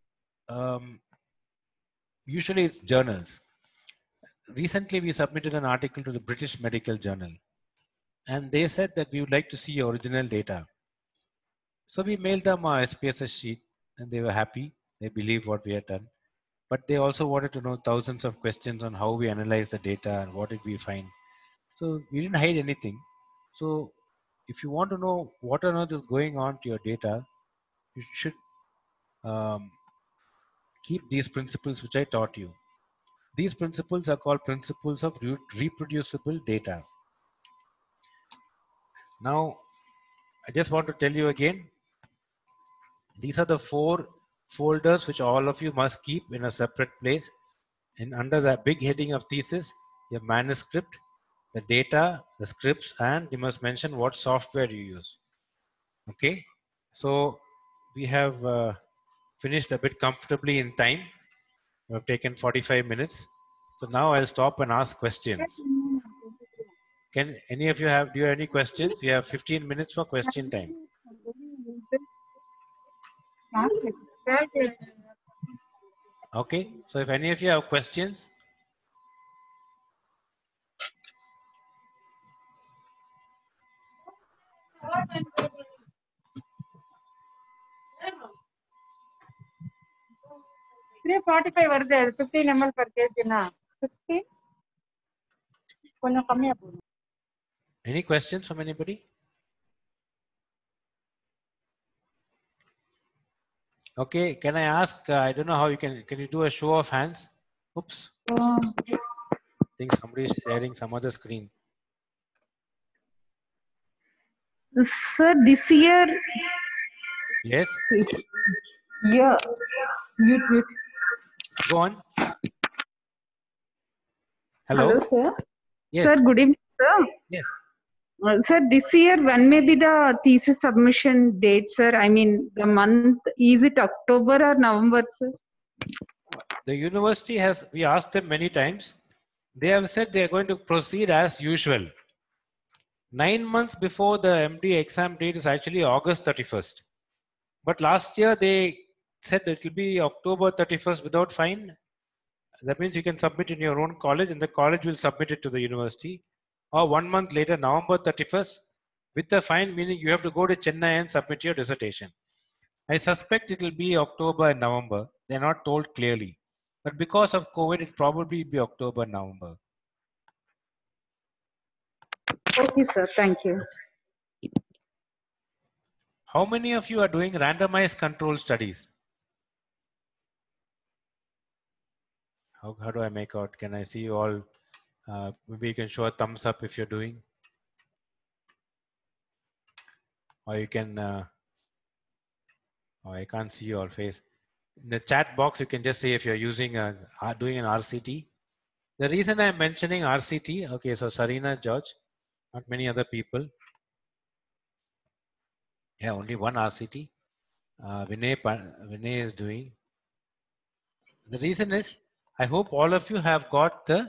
S1: usually it's journals. Recently, we submitted an article to the British Medical Journal, and they said that we would like to see your original data. So we mailed them our SPSS sheet, and they were happy. They believed what we had done. But they also wanted to know thousands of questions on how we analyze the data and what did we find. So we didn't hide anything. So if you want to know what on earth is going on to your data, you should keep these principles which I taught you. These principles are called principles of reproducible data. Now, I just want to tell you again, these are the 4 folders which all of you must keep in a separate place. And under the big heading of thesis, your manuscript, the data, the scripts, and you must mention what software you use. Okay, so we have finished a bit comfortably in time. We have taken 45 minutes. So now I'll stop and ask questions. Can any of you have, do you have any questions? You have 15 minutes for question time. Okay, so if any of you have questions.
S2: $345 வருது 15 ml per kg na 50 கொஞ்சம் கம்மியா போடும்.
S1: Any questions from anybody? Okay, can I ask, I don't know how you can you do a show of hands? Oops. I think somebody is sharing some other screen.
S2: Sir, this year.
S1: Yes.
S2: Yeah. Mute.
S1: Go on. Hello.
S2: Hello, sir.
S1: Yes.
S2: Sir, good evening, sir.
S1: Yes.
S2: Sir, this year, when may be the thesis submission date, sir? I mean, the month, is it October or November, sir?
S1: The university has, we asked them many times. They have said they are going to proceed as usual. 9 months before the MD exam date is actually August 31st. But last year they said it will be October 31st without fine. That means you can submit in your own college and the college will submit it to the university. Or 1 month later, November 31st, with the fine, meaning you have to go to Chennai and submit your dissertation. I suspect it will be October and November. They're not told clearly. But because of COVID, it probably be October, November.
S2: Okay, sir. Thank you.
S1: How many of you are doing randomized control studies? How do I make out? Can I see you all? Maybe you can show a thumbs up if you're doing. Or you can, oh, I can't see your face. In the chat box, you can just say if you're using doing an RCT. The reason I'm mentioning RCT, okay, so Sarina, George, not many other people. Yeah, only one RCT. Vinay is doing. The reason is, I hope all of you have got the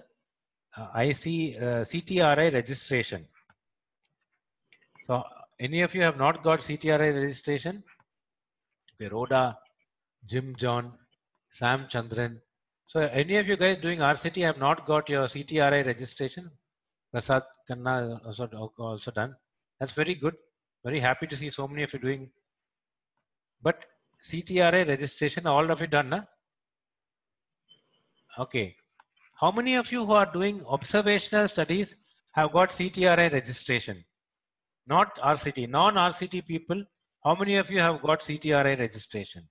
S1: CTRI registration. So, any of you have not got CTRI registration? Okay, Rhoda, Jim John, Sam Chandran. So, any of you guys doing RCT have not got your CTRI registration? Prasad Khanna also done. That's very good. Very happy to see so many of you doing. But CTRI registration, all of it done, na? Okay. How many of you who are doing observational studies have got CTRI registration? Not RCT, non-RCT people. How many of you have got CTRI registration?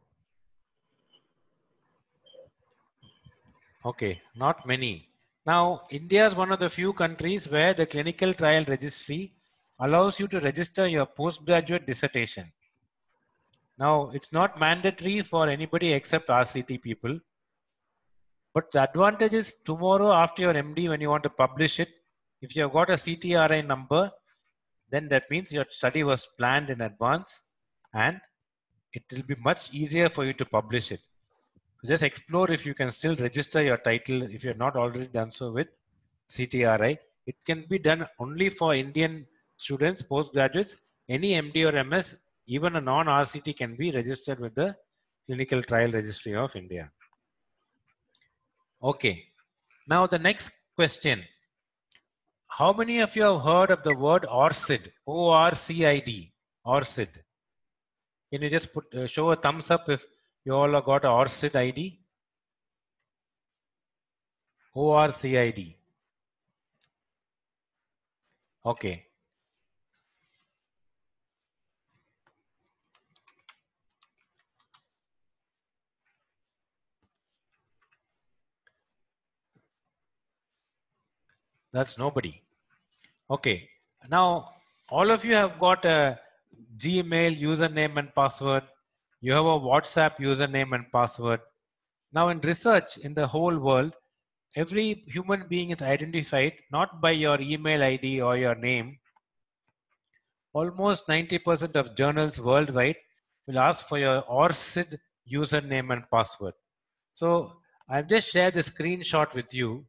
S1: Okay, not many. Now, India is one of the few countries where the clinical trial registry allows you to register your postgraduate dissertation. Now, it's not mandatory for anybody except RCT people. But the advantage is tomorrow after your MD, when you want to publish it, if you have got a CTRI number, then that means your study was planned in advance and it will be much easier for you to publish it. So just explore if you can still register your title if you're not already done so with CTRI. It can be done only for Indian students, postgraduates. Any MD or MS, even a non-RCT can be registered with the Clinical Trial Registry of India. Okay. Now the next question. How many of you have heard of the word ORCID? ORCID. ORCID. Can you just show a thumbs up if you all have got a ORCID ID? ORCID. Okay. That's nobody. Okay. Now, all of you have got a Gmail username and password. You have a WhatsApp username and password. Now, in research in the whole world, every human being is identified not by your email ID or your name. Almost 90% of journals worldwide will ask for your ORCID username and password. So I've just shared the screenshot with you.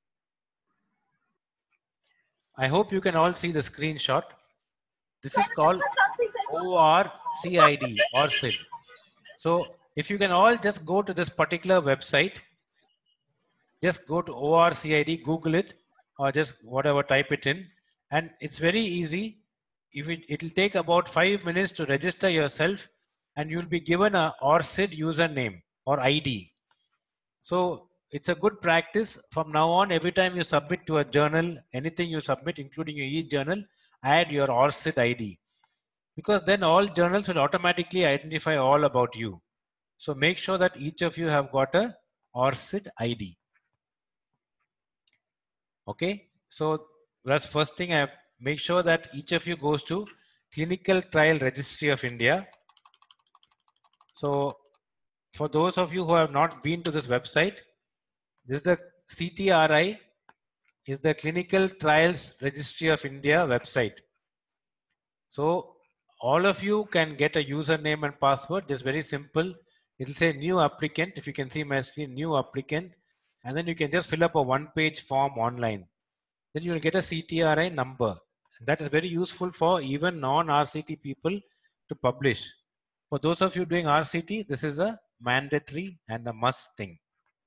S1: I hope you can all see the screenshot. This is called ORCID, ORCID. So if you can all just go to this particular website, just go to ORCID, Google it, or just whatever, type it in. And it's very easy. If it'll take about 5 minutes to register yourself, and you'll be given a ORCID username or ID. So it's a good practice. From now on, every time you submit to a journal, anything you submit, including your e-journal, add your ORCID ID. Because then all journals will automatically identify all about you. So make sure that each of you have got a ORCID ID. Okay, so that's first thing. I make sure that each of you goes to Clinical Trial Registry of India. So for those of you who have not been to this website, this is the CTRI, is the Clinical Trials Registry of India website. So all of you can get a username and password. It's very simple. It'll say new applicant. If you can see my screen, new applicant, and then you can just fill up a one-page form online. Then you will get a CTRI number. That is very useful for even non-RCT people to publish. For those of you doing RCT, this is a mandatory and a must thing.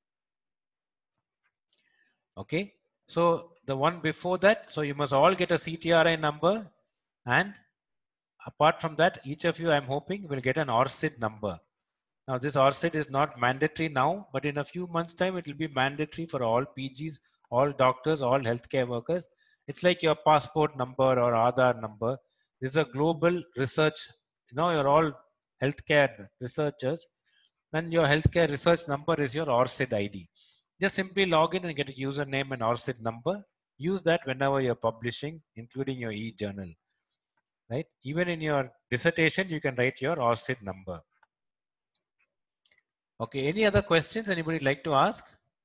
S1: Okay, so the one before that, so you must all get a CTRI number, and apart from that, each of you, I'm hoping, will get an ORCID number. Now this ORCID is not mandatory now, but in a few months time, it will be mandatory for all PGs, all doctors, all healthcare workers. It's like your passport number or Aadhaar number. This is a global research. You know, you're all healthcare researchers, and your healthcare research number is your ORCID ID. Just simply log in and get a username and ORCID number. Use that whenever you're publishing, including your e-journal, right? Even in your dissertation, you can write your ORCID number. Okay, any other questions anybody like to ask?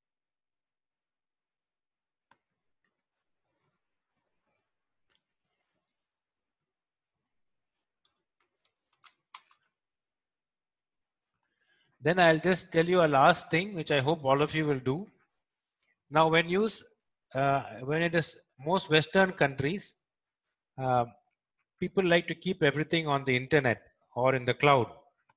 S1: Then I'll just tell you a last thing, which I hope all of you will do. Now, when it is most Western countries, uh, people like to keep everything on the internet or in the cloud.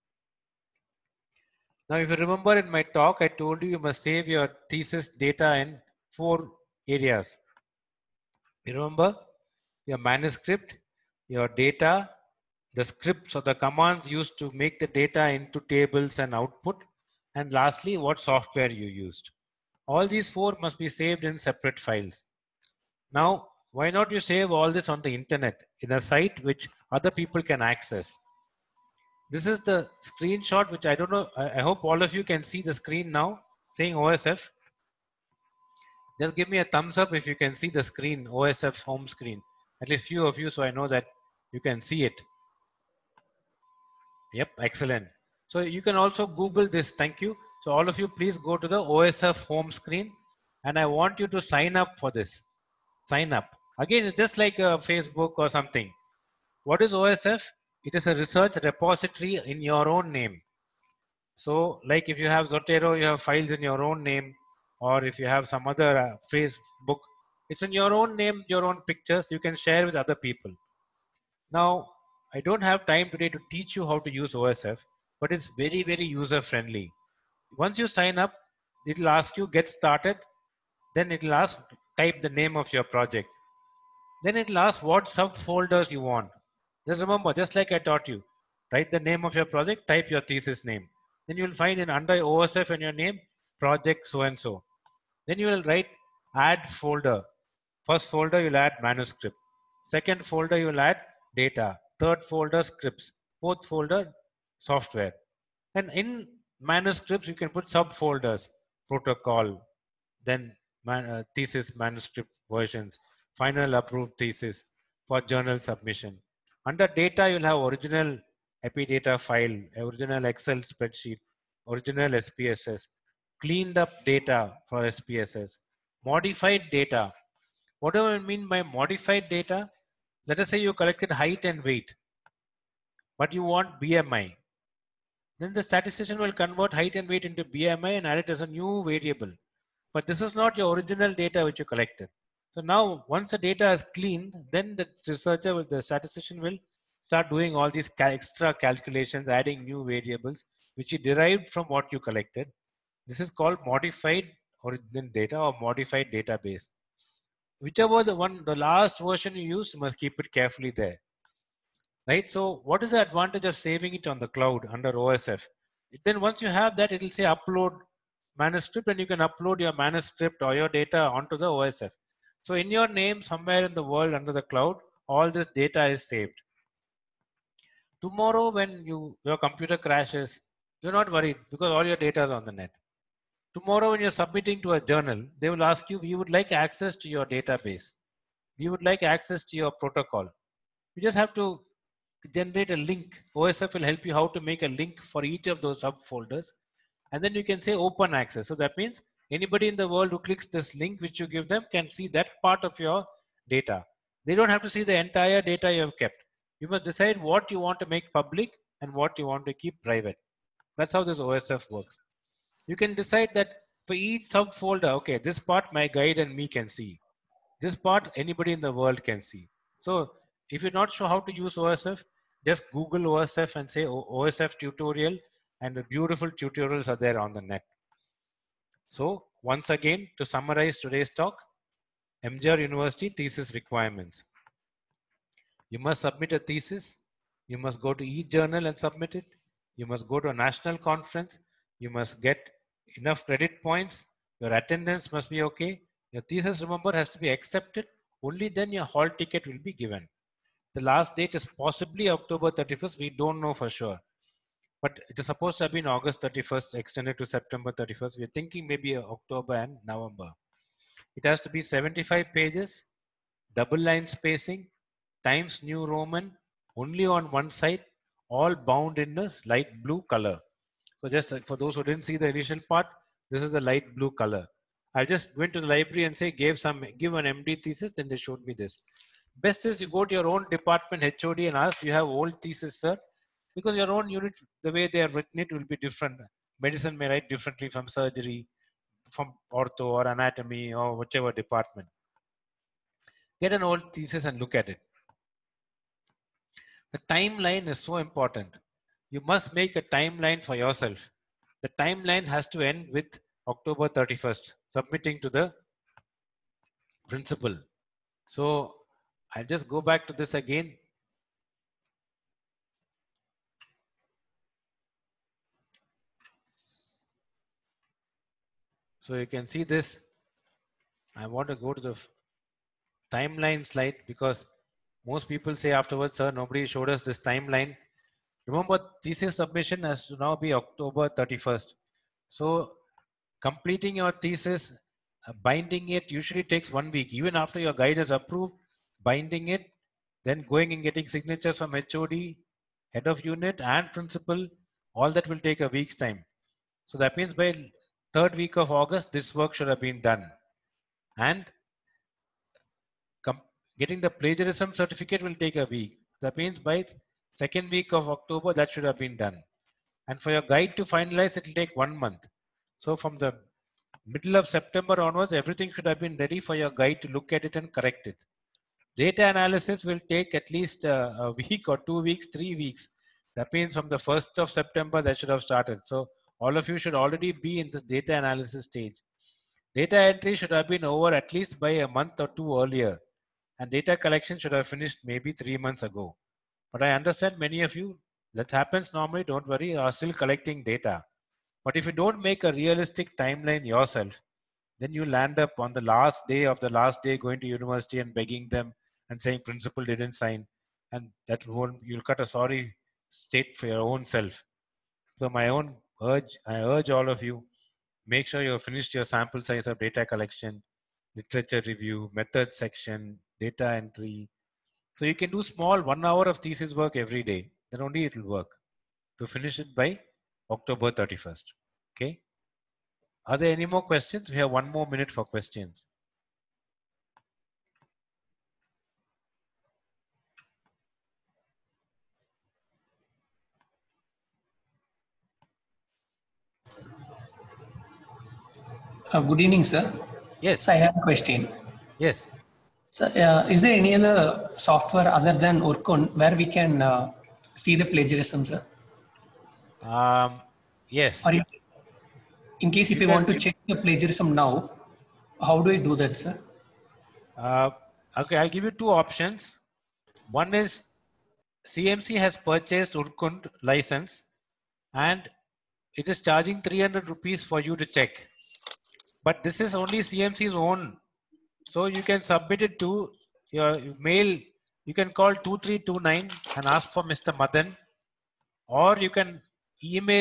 S1: Now, if you remember in my talk, I told you must save your thesis data in 4 areas. You remember your manuscript, your data, the scripts or the commands used to make the data into tables and output, and lastly, what software you used. All these 4 must be saved in separate files. Now, why not you save all this on the internet in a site which other people can access? This is the screenshot, which I don't know. I hope all of you can see the screen now saying OSF. Just give me a thumbs up if you can see the screen, OSF's home screen. At least few of you, so I know that you can see it. Yep, excellent. So you can also Google this. Thank you. So all of you, please go to the OSF home screen, and I want you to sign up for this. Sign up. Again, it's just like Facebook or something. What is OSF? It is a research repository in your own name. So like if you have Zotero, you have files in your own name, or if you have some other Facebook, it's in your own name, your own pictures, you can share with other people. Now, I don't have time today to teach you how to use OSF, but it's very, very user friendly. Once you sign up, it'll ask you get started, then it'll ask type the name of your project. Then it'll ask what subfolders you want. Just remember, just like I taught you, write the name of your project, type your thesis name. Then you will find in under OSF and your name, project so-and-so. Then you will write add folder. First folder, you'll add manuscript. Second folder, you will add data. Third folder, scripts. Fourth folder, software. And in manuscripts, you can put subfolders, protocol, then thesis manuscript versions, final approved thesis for journal submission. Under data, you'll have original Epidata file, original Excel spreadsheet, original SPSS, cleaned up data for SPSS, modified data. What do I mean by modified data? Let us say you collected height and weight, but you want BMI. Then the statistician will convert height and weight into BMI and add it as a new variable. But this is not your original data which you collected. So now once the data is cleaned, then the researcher, the statistician will start doing all these extra calculations, adding new variables, which he derived from what you collected. This is called modified original data or modified database. Whichever the last version you use, you must keep it carefully there. Right? So what is the advantage of saving it on the cloud under OSF? Then once you have that, it will say upload manuscript, and you can upload your manuscript or your data onto the OSF. So in your name, somewhere in the world under the cloud, all this data is saved. Tomorrow when your computer crashes, you're not worried because all your data is on the net. Tomorrow when you're submitting to a journal, they will ask you, we would like access to your database. We would like access to your protocol. You just have to generate a link. OSF will help you how to make a link for each of those subfolders. And then you can say open access. So that means anybody in the world who clicks this link which you give them can see that part of your data. They don't have to see the entire data you have kept. You must decide what you want to make public and what you want to keep private. That's how this OSF works. You can decide that for each subfolder, okay, this part my guide and me can see. This part anybody in the world can see. So if you're not sure how to use OSF, just Google OSF and say OSF tutorial, and the beautiful tutorials are there on the net. So once again, to summarize today's talk, MGR University thesis requirements. You must submit a thesis. You must go to e-journal and submit it. You must go to a national conference. You must get enough credit points. Your attendance must be okay. Your thesis, remember, has to be accepted. Only then your hall ticket will be given. The last date is possibly October 31st. We don't know for sure. but it is supposed to have been August 31st, extended to September 31st. We're thinking maybe October and November. It has to be 75 pages, double line spacing, Times New Roman, only on one side, all bound in a light blue color. So just for those who didn't see the initial part, this is the light blue color. I just went to the library and say, give an MD thesis, then they showed me this. Best is you go to your own department HOD and ask, you have old thesis, sir? Because your own unit, the way they are written, it will be different. Medicine may write differently from surgery, from ortho or anatomy or whichever department. Get an old thesis and look at it. The timeline is so important. You must make a timeline for yourself. The timeline has to end with October 31st, submitting to the principal. So I'll just go back to this again. So you can see this. I want to go to the timeline slide because most people say afterwards, sir, nobody showed us this timeline. Remember, thesis submission has to now be October 31st. So completing your thesis, binding it usually takes 1 week. Even after your guide is approved, binding it, then going and getting signatures from HOD, head of unit and principal, all that will take a week's time. So that means by 3rd week of August, this work should have been done. And getting the plagiarism certificate will take a week. That means by 2nd week of October, that should have been done. And for your guide to finalize, it will take 1 month. So from the middle of September onwards, everything should have been ready for your guide to look at it and correct it. Data analysis will take at least a week or 2 weeks, 3 weeks. That means from the 1st of September, that should have started. So all of you should already be in this data analysis stage. Data entry should have been over at least by a month or 2 earlier. And data collection should have finished maybe 3 months ago. But I understand many of you, that happens normally, don't worry, are still collecting data. But if you don't make a realistic timeline yourself, then you land up on the last day of the last day going to university and begging them and saying principal didn't sign. And that won't, you'll cut a sorry state for your own self. So my own urge, I urge all of you, make sure you've finished your sample size of data collection, literature review, methods section, data entry. So you can do small 1 hour of thesis work every day. Then only it will work. To finish it by October 31st. Okay. Are there any more questions? We have 1 more minute for questions.
S3: Good evening, sir.
S1: Yes.
S3: So I have a question.
S1: Yes.
S3: So, is there any other software other than Orkun where we can see the plagiarism, sir?
S1: Yes.
S3: Or in case if you want to check the plagiarism now, how do I do that, sir?
S1: Okay, I'll give you 2 options. One is CMC has purchased Urkund license and it is charging 300 rupees for you to check. But this is only CMC's own. So you can submit it to your mail. You can call 2329 and ask for Mr. Madan, or you can email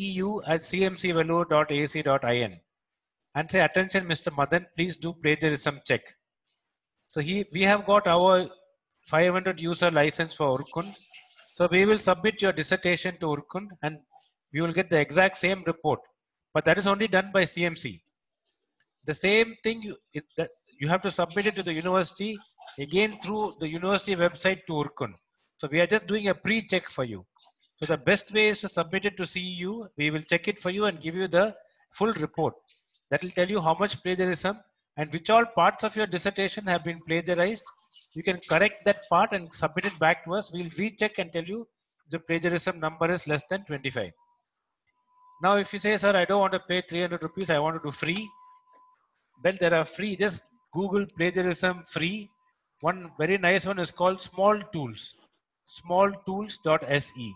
S1: ceu@cmcvellore.ac.in and say, attention, Mr. Madan, please do plagiarism check. So we have got our 500 user license for Urkund. So we will submit your dissertation to Urkund and we will get the exact same report. But that is only done by CMC. The same thing you have to submit it to the university again through the university website to Urkund. So we are just doing a pre-check for you. So the best way is to submit it to CEU. We will check it for you and give you the full report. That will tell you how much plagiarism and which all parts of your dissertation have been plagiarized. You can correct that part and submit it back to us. We'll recheck and tell you the plagiarism number is less than 25. Now, if you say, sir, I don't want to pay 300 rupees, I want to do free. Then there are free, just Google plagiarism free. One very nice one is called Small Tools, smalltools.se,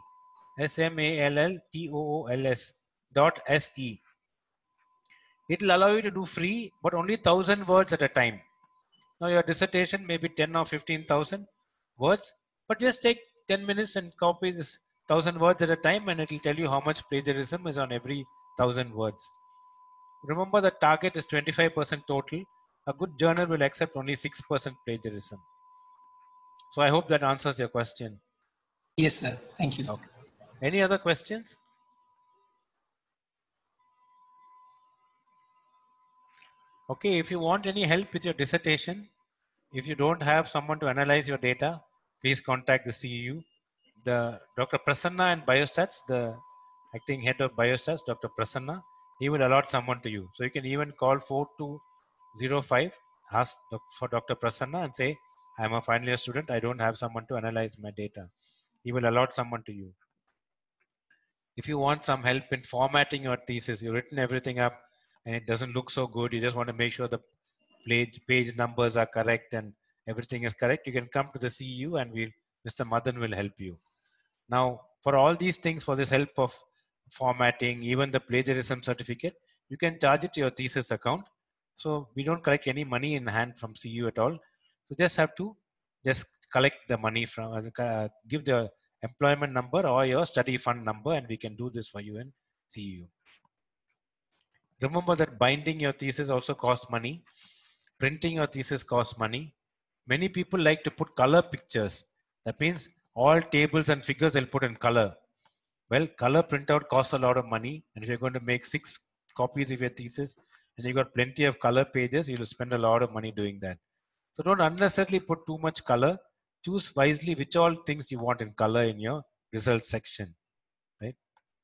S1: SMALLTOOLS.se. It will allow you to do free, but only 1,000 words at a time. Now your dissertation may be 10 or 15,000 words, but just take 10 minutes and copy this 1,000 words at a time, and it will tell you how much plagiarism is on every 1,000 words. Remember, the target is 25% total. A good journal will accept only 6% plagiarism. So I hope that answers your question.
S3: Yes, sir. Thank you.
S1: Okay. Any other questions? Okay, if you want any help with your dissertation, if you don't have someone to analyze your data, please contact the CEU. The Dr. Prasanna and Biostats, the acting head of Biostats, Dr. Prasanna, he will allot someone to you. So you can even call 4205, ask for Dr. Prasanna and say, I'm a final year student, I don't have someone to analyze my data. He will allot someone to you. If you want some help in formatting your thesis, you've written everything up and it doesn't look so good, you just want to make sure the page numbers are correct and everything is correct, you can come to the CEU and Mr. Madan will help you. Now, for all these things, for this help of formatting, even the plagiarism certificate, you can charge it to your thesis account. So we don't collect any money in hand from CEU at all. So just have to just collect the money from, give the employment number or your study fund number, and we can do this for you in CEU. Remember that binding your thesis also costs money. Printing your thesis costs money. Many people like to put color pictures. That means all tables and figures they'll put in color. Well, color printout costs a lot of money. And if you're going to make 6 copies of your thesis and you've got plenty of color pages, you'll spend a lot of money doing that. So don't unnecessarily put too much color. Choose wisely which all things you want in color in your results section. Right?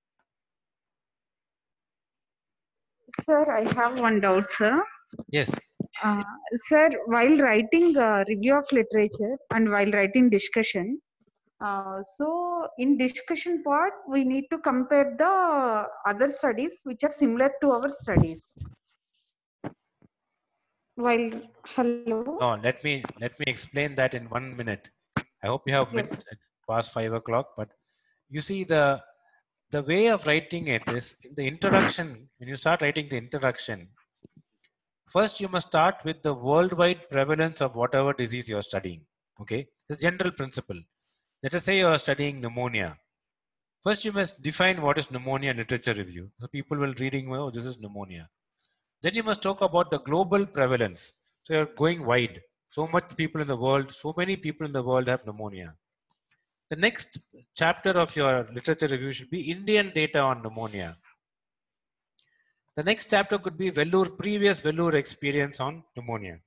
S2: Sir, I have one doubt, sir.
S1: Yes.
S2: Sir, while writing review of literature and while writing discussion, so in discussion part, we need to compare the other studies which are similar to our studies. While, hello?
S1: No, let me explain that in 1 minute. I hope you have
S2: Yes.
S1: past 5 o'clock, but you see the way of writing it is in the introduction. When you start writing the introduction, first you must start with the worldwide prevalence of whatever disease you are studying. Okay, the general principle. Let us say you are studying pneumonia. First, you must define what is pneumonia literature review. So people will reading, oh, this is pneumonia. Then you must talk about the global prevalence. So you're going wide. So much people in the world, so many people in the world have pneumonia. The next chapter of your literature review should be Indian data on pneumonia. The next chapter could be previous Vellore experience on pneumonia.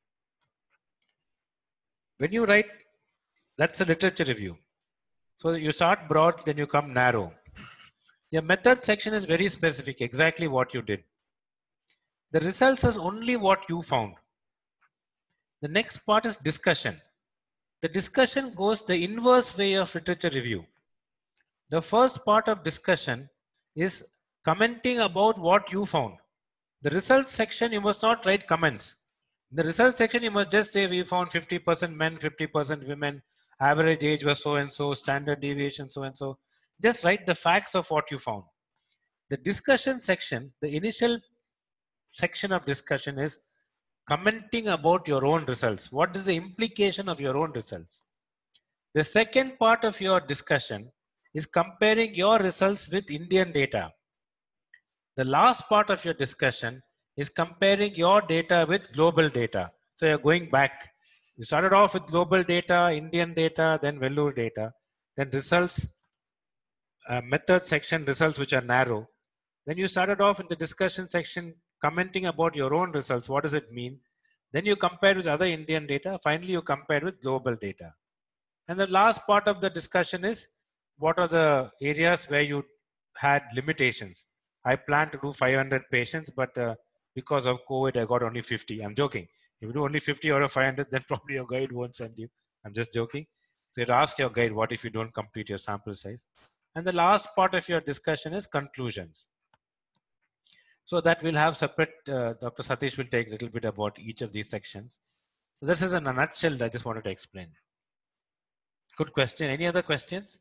S1: When you write, that's a literature review. So you start broad, then you come narrow. Your method section is very specific, exactly what you did. The results is only what you found. The next part is discussion. The discussion goes the inverse way of literature review. The first part of discussion is commenting about what you found. The results section, you must not write comments. In the results section, you must just say we found 50% men, 50% women, average age was so and so, standard deviation so and so. Just write the facts of what you found. The discussion section, the initial section of discussion is commenting about your own results. What is the implication of your own results? The second part of your discussion is comparing your results with Indian data. The last part of your discussion is comparing your data with global data. So you're going back. You started off with global data, Indian data, then Vellore data, then results, method section, results which are narrow. Then you started off in the discussion section commenting about your own results. What does it mean? Then you compared with other Indian data. Finally, you compared with global data. And the last part of the discussion is what are the areas where you had limitations. I planned to do 500 patients, but because of COVID, I got only 50. I'm joking. If you do only 50 out of 500, then probably your guide won't send you. I'm just joking. So you'd ask your guide, what if you don't complete your sample size? And the last part of your discussion is conclusions. So that we'll have separate, Dr. Satish will take a little bit about each of these sections. So this is in a nutshell that I just wanted to explain. Good question. Any other questions?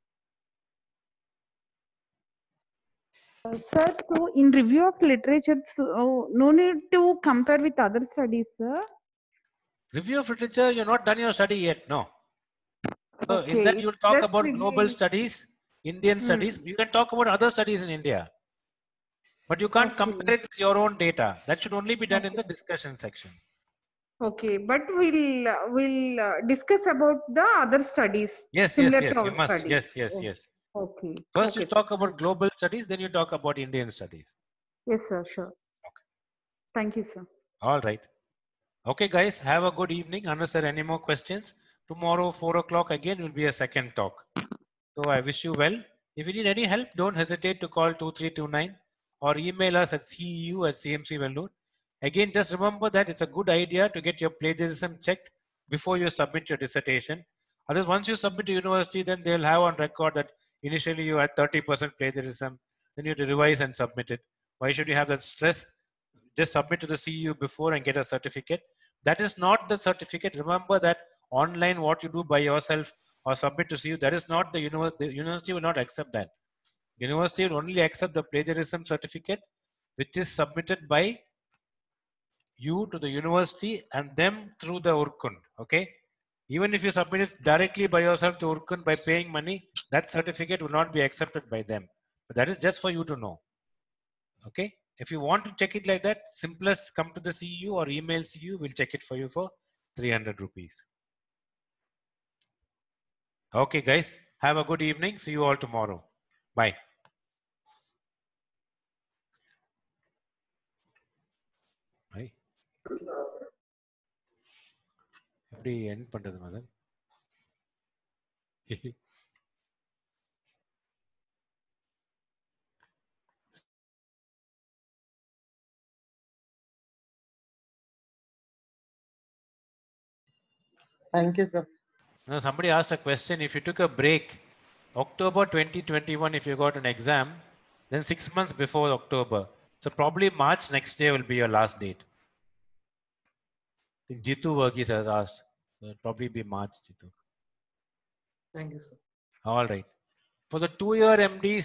S2: Sir, so in review of literature, so, no need to compare with other studies, sir.
S1: Review of literature, you're not done your study yet, no. So
S2: Okay.
S1: in that you'll talk about global studies Indian studies. You can talk about other studies in India. But you can't compare it with your own data. That should only be done in the discussion section.
S2: Okay, but we'll discuss about the other studies.
S1: Yes,
S2: similar
S1: yes, yes.
S2: to
S1: You
S2: our
S1: must.
S2: studies.
S1: Yes, yes,
S2: Oh,
S1: yes.
S2: okay.
S1: First, you
S2: Okay,
S1: talk
S2: sir.
S1: about global studies, then you talk about Indian studies.
S2: Yes, sir. Sure.
S1: Okay.
S2: Thank you, sir.
S1: All right. Okay, guys. Have a good evening. Unless there are any more questions, tomorrow 4 o'clock again will be a second talk. So I wish you well. If you need any help, don't hesitate to call 2329 or email us at ceu@cmcvellore. Again, just remember that it's a good idea to get your plagiarism checked before you submit your dissertation. Otherwise, once you submit to university, then they'll have on record that initially you had 30% plagiarism, then you have to revise and submit it. Why should you have that stress? Just submit to the CEU before and get a certificate. That is not the certificate. Remember that online, what you do by yourself or submit to CEU, that is not the university. The university will not accept that. University will only accept the plagiarism certificate, which is submitted by you to the university and them through the Urkund. Okay. Even if you submit it directly by yourself to Urkund by paying money, that certificate will not be accepted by them. But that is just for you to know. Okay. If you want to check it like that, simplest come to the CEU or email CEU. We'll check it for you for 300 rupees. Okay, guys. Have a good evening. See you all tomorrow. Bye. Bye. எப்படி end பண்றது Madan?
S4: Thank you, sir.
S1: Now, somebody asked a question. If you took a break, October 2021, if you got an exam, then 6 months before October. So probably March next year will be your last date. I think Jitu Verghese has asked. So it'll probably be March, Jitu.
S4: Thank you, sir.
S1: All right. For the 2-year MDs,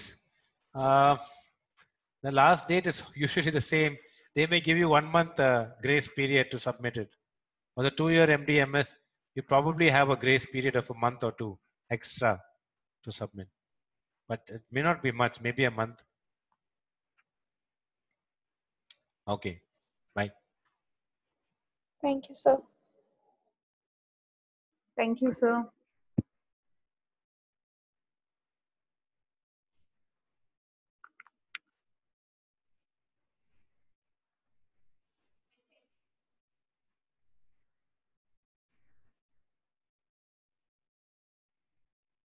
S1: the last date is usually the same. They may give you 1 month grace period to submit it. For the 2-year MDMS, you probably have a grace period of a month or two extra to submit. But it may not be much, maybe a month. Okay. Bye.
S5: Thank you, sir.
S2: Thank you, sir.